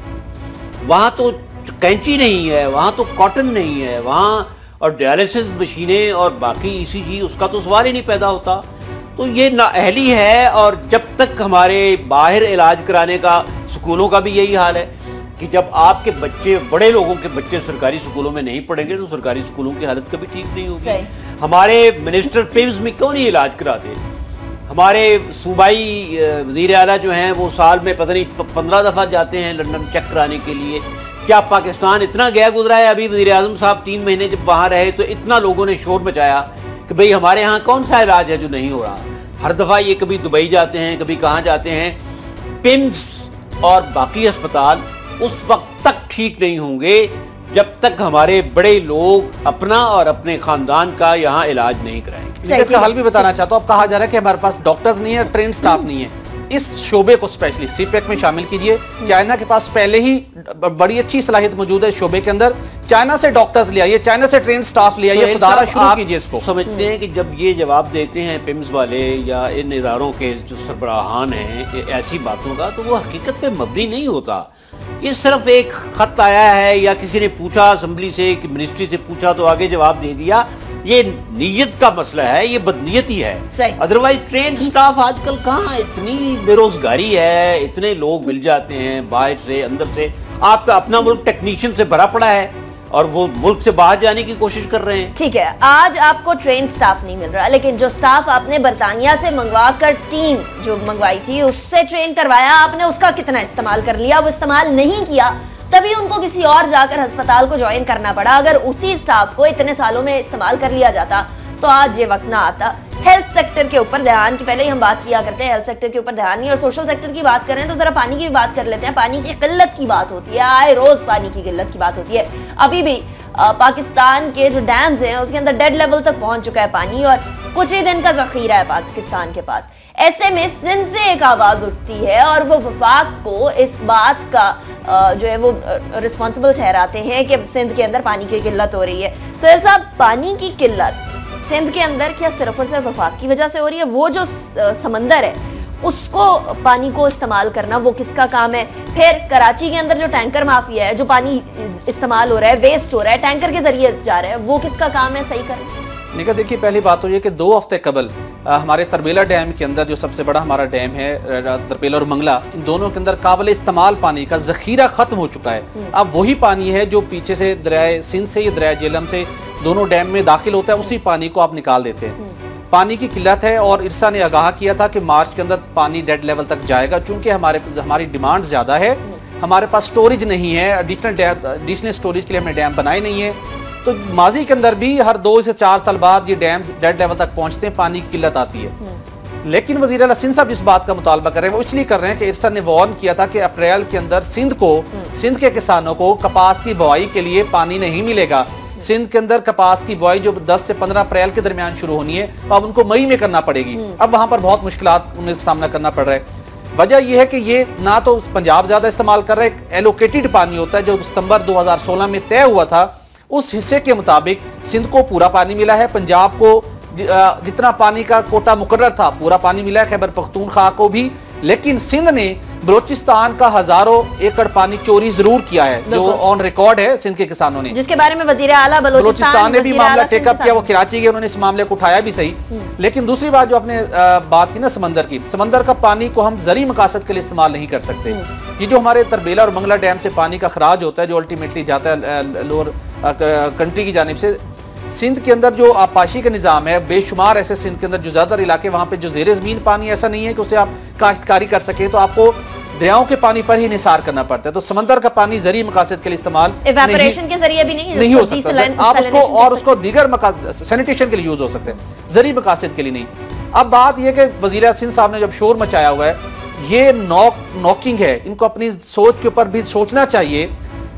वहाँ तो कैंची नहीं है, वहाँ तो कॉटन नहीं है, वहाँ और डायलिसिस मशीनें और बाकी ई सी जी उसका तो सवाल ही नहीं पैदा होता। तो ये नाअहली है। और जब तक हमारे बाहर इलाज कराने का, स्कूलों का भी यही हाल है कि जब आपके बच्चे, बड़े लोगों के बच्चे सरकारी स्कूलों में नहीं पढ़ेंगे तो सरकारी स्कूलों की हालत कभी ठीक नहीं होगी। हमारे मिनिस्टर पिम्स में क्यों नहीं इलाज कराते? हमारे सूबाई वज़ीर आला जो हैं वो साल में पता नहीं पंद्रह दफ़ा जाते हैं लंदन चेक कराने के लिए। क्या पाकिस्तान इतना गया गुजरा है? अभी वज़ीर आज़म साहब तीन महीने जब वहाँ रहे तो इतना लोगों ने शोर मचाया कि भाई हमारे यहाँ कौन सा इलाज है जो नहीं हो रहा। हर दफ़ा ये कभी दुबई जाते हैं, कभी कहाँ जाते हैं। पिम्स और बाकी अस्पताल उस वक्त तक ठीक नहीं होंगे जब तक हमारे बड़े लोग अपना और अपने खानदान का यहाँ इलाज नहीं कराएंगे। इसका हल भी बताना चाहता हूँ। अब कहा जा रहा है कि हमारे पास डॉक्टर्स नहीं है, ट्रेन स्टाफ नहीं है। इस शोबे को स्पेशली सी पैक में शामिल कीजिए। चाइना के पास पहले ही बड़ी अच्छी सलाहियत मौजूद है इस शोबे के अंदर। चाइना से डॉक्टर्स ले आइए, चाइना से ट्रेन स्टाफ ले आइए, खुदारा शुरू कीजिए इसको। समझते हैं कि जब ये जवाब देते हैं पिम्स वाले या इन इदारों के जो सरबराहान हैं ऐसी बातों का, तो वो हकीकत पे मबनी नहीं होता। ये सिर्फ एक खत आया है या किसी ने पूछा असेंबली से कि मिनिस्ट्री से पूछा तो आगे जवाब दे दिया। ये नीयत का मसला है, ये बदनीयती है। अदरवाइज ट्रेन स्टाफ आजकल कहाँ, इतनी बेरोजगारी है, इतने लोग मिल जाते हैं बाहर से अंदर से। आपका अपना मुल्क टेक्नीशियन से भरा पड़ा है और वो मुल्क से बाहर जाने की कोशिश कर रहे हैं। ठीक है, आज आपको ट्रेन स्टाफ नहीं मिल रहा, लेकिन जो स्टाफ आपने बरतानिया से मंगवा कर टीम जो मंगवाई थी उससे ट्रेन करवाया आपने, उसका कितना इस्तेमाल कर लिया? वो इस्तेमाल नहीं किया तभी उनको किसी और जाकर अस्पताल को ज्वाइन करना पड़ा। अगर उसी स्टाफ को इतने सालों में इस्तेमाल कर लिया जाता तो आज ये वक्त ना आता। हेल्थ सेक्टर के ऊपर ध्यान की पहले ही हम बात किया करते हैं, हेल्थ सेक्टर के ऊपर ध्यान नहीं। और सोशल सेक्टर की बात करें तो जरा पानी की भी बात कर लेते हैं। पानी की किल्लत की बात होती है, आए रोज पानी की किल्लत की बात होती है। अभी भी आ, पाकिस्तान के जो डैम्स हैं उसके अंदर डेड लेवल तक पहुंच चुका है पानी और कुछ ही दिन का जखीरा है पाकिस्तान के पास। ऐसे में सिंध से एक आवाज उठती है और वो वफाक को इस बात का आ, जो है वो रिस्पॉन्सिबल ठहराते हैं कि सिंध के अंदर पानी की किल्लत हो रही है। सोहेल साहब, पानी की किल्लत सिंध के अंदर क्या सिर्फ और सिर्फ वफाक की वजह से हो रही है? वो जो समंदर है उसको पानी को इस्तेमाल करना वो किसका काम है? फिर कराची के अंदर जो टैंकर माफिया है, जो पानी इस्तेमाल हो रहा है, वेस्ट हो रहा है, टैंकर के जरिए जा रहा है, वो किसका काम है? सही करें। निका, देखिए पहली बात तो ये कि दो हफ्ते कबल हमारे तरबेला डैम के अंदर, जो सबसे बड़ा हमारा डैम है तरबेला और मंगला, इन दोनों के अंदर काबिल इस्तेमाल पानी का जखीरा खत्म हो चुका है। अब वही पानी है जो पीछे से दरिया सिंध से या दरिया जेलम से दोनों डैम में दाखिल होता है, उसी पानी को आप निकाल देते हैं। पानी की किल्लत है और इरसा ने आगाह किया था कि मार्च के अंदर पानी डेड लेवल तक जाएगा। चूंकि हमारे हमारी डिमांड ज्यादा है, हमारे पास स्टोरेज नहीं है, एडिशनल एडिशनल स्टोरेज के लिए हमने डैम बनाए नहीं है। तो माजी के अंदर भी हर दो से चार साल बाद ये डैम डेड लेवल तक पहुंचते हैं, पानी की किल्लत आती है। लेकिन वज़ीर आला सिंध साहब जिस बात का मुतालबा कर रहे हैं वो इसलिए कर रहे हैं कि इरसा ने वार्न किया था कि अप्रैल के अंदर सिंध को, सिंध के किसानों को कपास की बुआई के लिए पानी नहीं मिलेगा। सिंध के अंदर कपास की बुआई जो दस से पंद्रह अप्रैल के दरमियान शुरू होनी है, अब उनको मई में करना पड़ेगी। अब वहां पर बहुत मुश्किलात उन्हें सामना करना पड़ रहा है। वजह यह है कि ये ना तो पंजाब ज्यादा इस्तेमाल कर रहा है, एलोकेटेड पानी होता है जो सितंबर दो हजार सोलह में तय हुआ था, उस हिस्से के मुताबिक सिंध को पूरा पानी मिला है, पंजाब को जितना पानी का कोटा मुकर्रर था पूरा पानी मिला है, खैबर पख्तूनख्वा को भी। लेकिन सिंध ने बलोचिस्तान का हजारों एकड़ पानी चोरी जरूर किया है, जो ऑन रिकॉर्ड है सिंध के किसानों ने, जिसके बारे में वजीर आला बलोचिस्तान ने भी मामला टेकअप किया। वो कराची के उन्होंने इस मामले को उठाया भी सही। लेकिन दूसरी बात जो आपने बात की ना समंदर की, समंदर का पानी को हम जरी मकासद के लिए इस्तेमाल नहीं कर सकते। ये जो हमारे तरबेला और मंगला डैम से पानी का खराज होता है जो अल्टीमेटली जाता है लोअर कंट्री की जानिब से, सिंध के अंदर जो आपाशी का निज़ाम है, बेशुमार ऐसे सिंध के अंदर जो ज़्यादातर इलाके वहाँ पे जो ज़ेरे ज़मीन पानी ऐसा नहीं है कि उसे आप काश्तकारी कर सके, तो आपको दरियाओं के पानी पर ही निसार करना पड़ता है। तो समंदर का पानी जरी मकासद के लिए इस्तेमाल इवेपोरेशन के जरिए भी नहीं, नहीं हो सकता आप उसको, और उसको दीगर सैनिटेशन के लिए यूज हो सकते हैं, जरी मकासद के लिए नहीं। अब बात यह कि वज़ीर सिंध साहब ने जब शोर मचाया हुआ है, ये नॉक नॉकिंग है, इनको अपनी सोच के ऊपर भी सोचना चाहिए।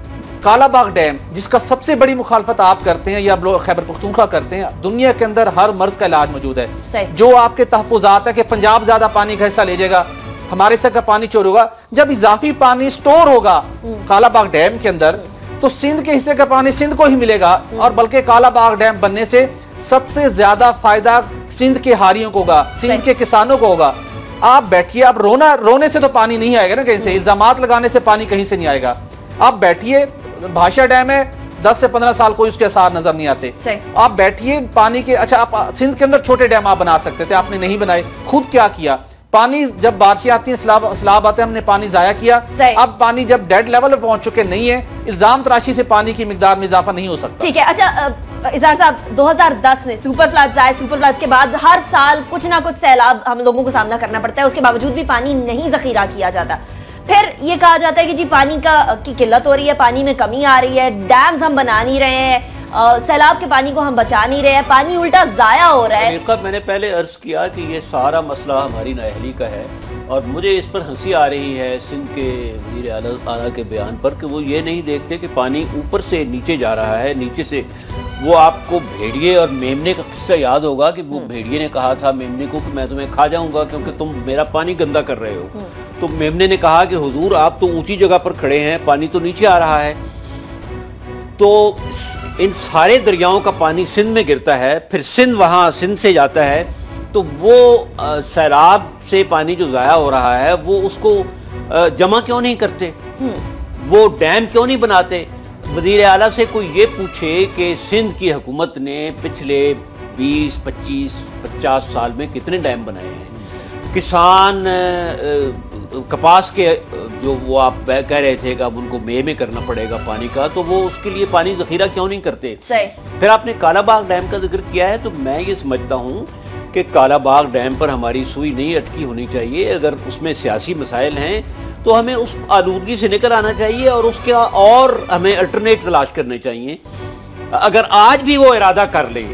कालाबाग डैम जिसका सबसे बड़ी मुखालफत आप करते हैं या लोग खैबर पख्तूनख्वा करते हैं, दुनिया के अंदर हर मर्ज का इलाज मौजूद है। जो आपके तहफुजात है कि पंजाब ज्यादा पानी का हिस्सा ले जाएगा, हमारे हिस्से का पानी चोर होगा, जब इजाफी पानी स्टोर होगा कालाबाग डैम के अंदर तो सिंध के हिस्से का पानी सिंध को ही मिलेगा, और बल्कि कालाबाग डैम बनने से सबसे ज्यादा फायदा सिंध के हारियों को होगा, सिंध के किसानों को होगा। आप बैठिए, आप रोना रोने से तो पानी नहीं आएगा ना कहीं से, इल्जामात लगाने से पानी कहीं से नहीं आएगा। आप बैठिए, भाषा डैम है, दस से पंद्रह साल कोई उसके आसार नजर नहीं आते। आप बैठिए पानी के, अच्छा आप सिंध के अंदर छोटे डैम आप बना सकते थे, आपने नहीं बनाए। खुद क्या किया, पानी जब बारिशें आती हैं, सैलाब सैलाब आते हैं, हमने पानी जाया किया। अब पानी जब डेड लेवल पर पहुंच चुके नहीं है, इल्जाम तराशी से पानी की मिकदार में इजाफा नहीं हो सकता। ठीक है, अच्छा इज़हार साहब, दो हज़ार दस में सुपर फ्लड्स आए, सुपर फ्लड्स के बाद हर साल कुछ ना कुछ सैलाब हम लोगों को सामना करना पड़ता है, उसके बावजूद भी पानी नहीं जखीरा किया जाता। फिर ये कहा जाता है कि जी पानी का की किल्लत हो रही है, पानी में कमी आ रही है, डैम्स हम बना नहीं रहे हैं, सैलाब के पानी को हम बचा नहीं रहे हैं, पानी उल्टा जाया हो रहा है। मैंने पहले अर्ज किया कि ये सारा मसला हमारी नाअहली का है, और मुझे इस पर हंसी आ रही है सिंध के वज़ीर आला के बयान पर कि वो ये नहीं देखते कि पानी ऊपर से नीचे जा रहा है, नीचे से। वो आपको भेड़िए और मेमने का किस्सा याद होगा कि वो भेड़िए ने कहा था मेमने को कि मैं तुम्हें खा जाऊंगा क्योंकि तुम मेरा पानी गंदा कर रहे हो। तो मेमने ने कहा कि हुजूर आप तो ऊंची जगह पर खड़े हैं, पानी तो नीचे आ रहा है। तो इन सारे दरियाओं का पानी सिंध में गिरता है, फिर सिंध वहाँ सिंध से जाता है, तो वो सैलाब से पानी जो ज़ाया हो रहा है वो उसको आ, जमा क्यों नहीं करते, वो डैम क्यों नहीं बनाते। वज़ीर आला से कोई ये पूछे कि सिंध की हुकूमत ने पिछले बीस पच्चीस पचास साल में कितने डैम बनाए हैं। किसान कपास के जो वो आप कह रहे थे कि अब उनको मे में करना पड़ेगा पानी का, तो वो उसके लिए पानी जखीरा क्यों नहीं करते। सही। फिर आपने कालाबाग डैम का जिक्र किया है, तो मैं ये समझता हूँ कि कालाबाग डैम पर हमारी सुई नहीं अटकी होनी चाहिए। अगर उसमें सियासी मसाइल हैं तो हमें उस आलूदगी से निकल आना चाहिए और उसके और हमें अल्टरनेट तलाश करने चाहिए। अगर आज भी वो इरादा कर ले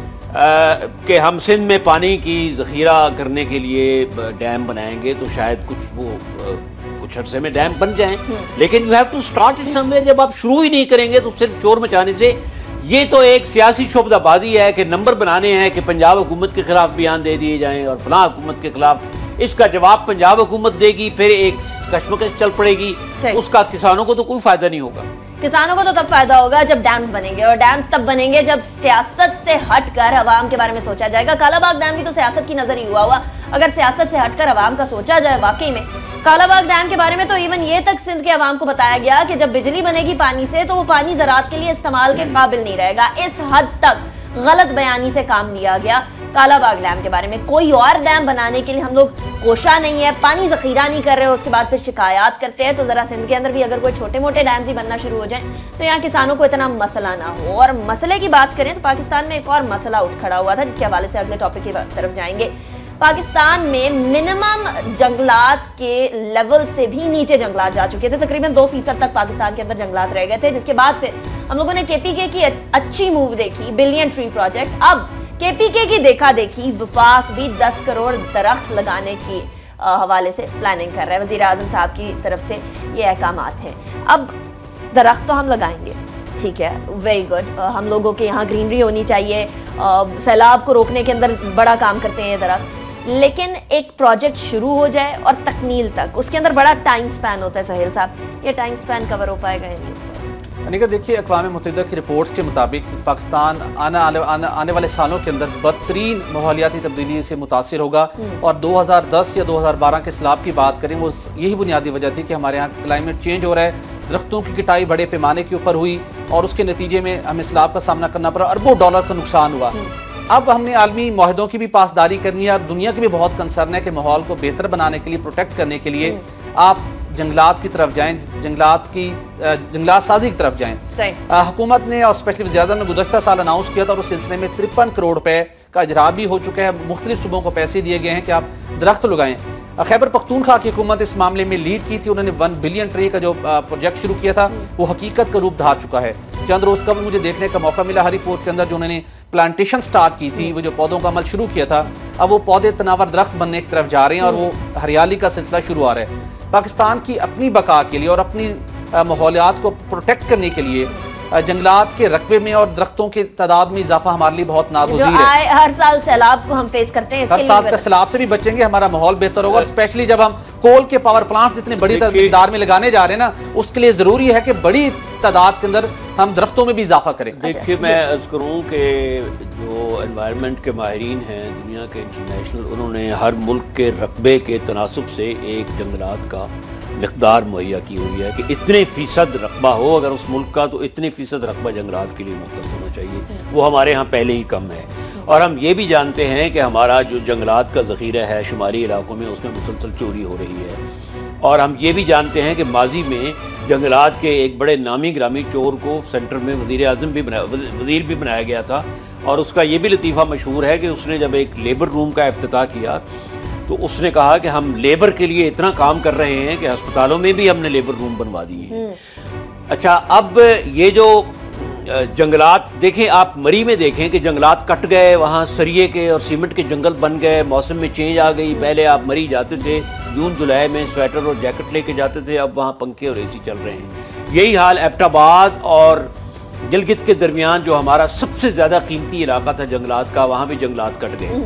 कि हम सिंध में पानी की ज़ख़ीरा करने के लिए डैम बनाएंगे तो शायद कुछ वो आ, कुछ अरसे में डैम बन जाएं, लेकिन you have to start it somewhere. जब आप शुरू ही नहीं करेंगे तो सिर्फ शोर मचाने से, ये तो एक सियासी शोबदाबाजी है कि नंबर बनाने हैं कि पंजाब हुकूमत के खिलाफ बयान दे दिए जाएं और फलां हुकूमत के खिलाफ। इसका जवाब पंजाब हुकूमत देगी, फिर एक कश्मकश चल पड़ेगी, उसका किसानों को तो कोई फायदा नहीं होगा। किसानों को तो तब फायदा होगा जब डैम्स बनेंगे, और डैम्स तब बनेंगे जब सियासत से हटकर अवाम के बारे में सोचा जाएगा। कालाबाग डैम भी तो सियासत की नजर ही हुआ हुआ। अगर सियासत से हटकर अवाम का सोचा जाए वाकई में, कालाबाग डैम के बारे में तो इवन ये तक सिंध के अवाम को बताया गया कि जब बिजली बनेगी पानी से तो वो पानी ज़राअत के लिए इस्तेमाल के काबिल नहीं रहेगा। इस हद तक गलत बयानी से काम लिया गया कालाबाग डैम के बारे में। कोई और डैम बनाने के लिए हम लोग कोशा नहीं है, पानी जखीरा नहीं कर रहे हो, उसके बाद फिर शिकायत करते हैं। तो जरा सिंध के अंदर भी अगर कोई छोटे मोटे डैम्स ही बनना शुरू हो जाए तो यहाँ किसानों को इतना मसला ना हो। और मसले की बात करें तो पाकिस्तान में एक और मसला उठ खड़ा हुआ था, जिसके हवाले से अगले टॉपिक की तरफ जाएंगे। पाकिस्तान में मिनिमम जंगलात के लेवल से भी नीचे जंगलात जा चुके थे। तकरीबन दो फीसद तक पाकिस्तान के अंदर जंगलात रह गए थे, जिसके बाद फिर हम लोगों ने केपीके की अच्छी मूव देखी, बिलियन ट्री प्रोजेक्ट। अब केपीके की देखा देखी वफाक भी दस करोड़ दरख्त लगाने की हवाले से प्लानिंग कर रहा है। वज़ीर आज़म साहब की तरफ से ये अहकामात हैं। अब दरख्त तो हम लगाएंगे, ठीक है, वेरी गुड, हम लोगों के यहाँ ग्रीनरी होनी चाहिए, सैलाब को रोकने के अंदर बड़ा काम करते हैं ये दरख्त, लेकिन एक प्रोजेक्ट शुरू हो जाए और तकमील तक उसके अंदर बड़ा टाइम स्पैन होता है। सोहेल साहब, ये टाइम स्पैन कवर हो पाएगा या नहीं? यानी कि देखिए, अक़वाम मुत्तहिदा की रिपोर्ट्स के मुताबिक पाकिस्तान आने आने, आने, आने वाले सालों के अंदर बदतरीन माहौलियाती तब्दीली से मुतासिर होगा। और दो हज़ार दस या दो हज़ार बारह के सैलाब की बात करें, वो यही बुनियादी वजह थी कि हमारे यहाँ क्लाइमेट चेंज हो रहा है, दरख्तों की कटाई बड़े पैमाने के ऊपर हुई और उसके नतीजे में हमें सैलाब का सामना करना पड़ा, अरबों डॉलर का नुकसान हुआ। अब हमने आलमी माहदों की भी पासदारी करनी है और दुनिया की भी बहुत कंसर्न है कि माहौल को बेहतर बनाने के लिए, प्रोटेक्ट करने के लिए आप जंगलात की तरफ जाएं, जंगलात की जंगलात साजी की तरफ जाएं। हुकूमत ने और स्पेशली वज़ीर ने गुज़श्ता साल अनाउंस किया था और उस सिलसिले में तिरपन करोड़ रुपए का इजरा भी हो चुका है। मुख्तलिफ सूबों को पैसे दिए गए हैं कि आप दरख्त लगाएं। खैबर पख्तूनख्वा की हुकूमत इस मामले में लीड की थी। उन्होंने वन बिलियन ट्री का जो प्रोजेक्ट शुरू किया था वो हकीकत का रूप धार चुका है। चंद रोज कबल मुझे देखने का मौका मिला हर रिपोर्ट के अंदर जो उन्होंने प्लांटेशन स्टार्ट की थी, वो जो पौधों का अमल शुरू किया था, अब वो पौधे तनावर दरख्त बनने की तरफ जा रहे हैं और वो हरियाली का सिलसिला शुरू आ रहा है। पाकिस्तान की अपनी बका के लिए और अपनी माहौलियात को प्रोटेक्ट करने के लिए जंगलात के रकबे में और दरख्तों की तादाद में इजाफा हमारे लिए बहुत नागुज़ीर है। हर साल सैलाब को हम फेस करते हैं, हर साल का सैलाब से भी बचेंगे, हमारा माहौल बेहतर होगा। और स्पेशली जब हम कोल के पावर प्लांट्स जितने बड़ी तादाद में लगाने जा रहे हैं ना, उसके लिए जरूरी है कि बड़ी तादाद के अंदर हम दरख्तों में भी इजाफा करें। देखिए, मैं अर्ज करूँ कि जो एनवायरनमेंट के माहिरीन हैं दुनिया के इंटरनेशनल, उन्होंने हर मुल्क के रकबे के तनासुब से एक जंगलात का मिक़दार मुहैया की हुई है कि इतने फ़ीसद रकबा हो अगर उस मुल्क का, तो इतने फ़ीसद रकबा जंगलात के लिए मुख्तस होना चाहिए। वो हमारे यहाँ पहले ही कम है। और हम ये भी जानते हैं कि हमारा जो जंगलात का ज़ख़ीरा है शुमारी इलाकों में, उसमें मुसलसल चोरी हो रही है। और हम ये भी जानते हैं कि माजी में जंगलात के एक बड़े नामी ग्रामी चोर को सेंटर में वज़ीर आज़म भी बनाया, वज़ीर भी बनाया गया था। और उसका ये भी लतीफ़ा मशहूर है कि उसने जब एक लेबर रूम का इफ्तिताह किया तो उसने कहा कि हम लेबर के लिए इतना काम कर रहे हैं कि अस्पतालों में भी हमने लेबर रूम बनवा दिए हैं। अच्छा, अब ये जो जंगलात देखें, आप मरी में देखें कि जंगलात कट गए, वहाँ सरिये के और सीमेंट के जंगल बन गए, मौसम में चेंज आ गई। पहले आप मरी जाते थे जून जुलाई में स्वेटर और जैकेट लेके जाते थे, अब वहाँ पंखे और एसी चल रहे हैं। यही हाल एबटाबाद और गिलगित के दरमियान जो हमारा सबसे ज़्यादा कीमती इलाका था जंगलात का, वहाँ भी जंगलात कट गए।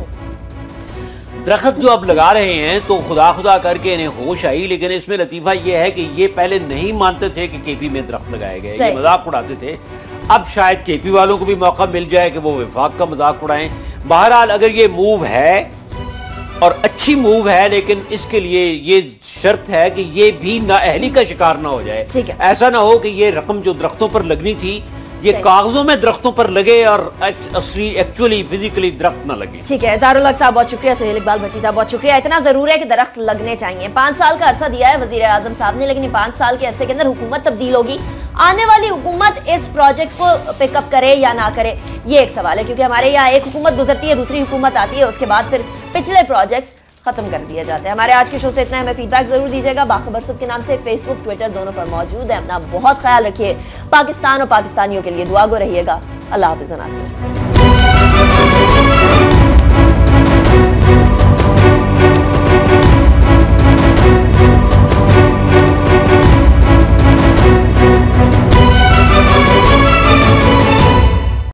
दरख्त जो अब लगा रहे हैं तो खुदा खुदा करके इन्हें होश आई, लेकिन इसमें लतीफ़ा ये है कि ये पहले नहीं मानते थे कि केपी में दरख्त लगाए गए, ये मजाक उड़ाते थे। अब शायद केपी वालों को भी मौका मिल जाए कि वो विफाक का मजाक उड़ाएं। बहरहाल अगर ये मूव है और अच्छी मूव है, लेकिन इसके लिए ये शर्त है कि ये भी नाअहली का शिकार ना हो जाए। ऐसा ना हो कि ये रकम जो दरख्तों पर लगनी थी ये कागजों में दरख्तों पर लगे और असली एक्चुअली फिजिकली दरख्त ना लगे। ठीक है, ज़ारुल हक साहब बहुत शुक्रिया, सुहेल इकबाल भट्टी साहब बहुत शुक्रिया। इतना जरूर है कि दरख्त लगने चाहिए। पांच साल का अरसा दिया है वजीर आजम साहब ने, लेकिन पांच साल के अरसे के अंदर हुकूमत तब्दील होगी। आने वाली हुकूमत इस प्रोजेक्ट को पिकअप करे या ना करे, ये एक सवाल है, क्योंकि हमारे यहाँ एक हुकूमत गुजरती है, दूसरी हुकूमत आती है, उसके बाद फिर पिछले प्रोजेक्ट खत्म कर दिया जाता है। हमारे आज के शो से इतना, हमें फीडबैक जरूर दीजिएगा। बाखबर सुबह के नाम से फेसबुक ट्विटर दोनों पर मौजूद है। अपना बहुत ख्याल रखिए। पाकिस्तान और पाकिस्तानियों के लिए दुआ गो रहिएगा। अल्लाह हाफिज़।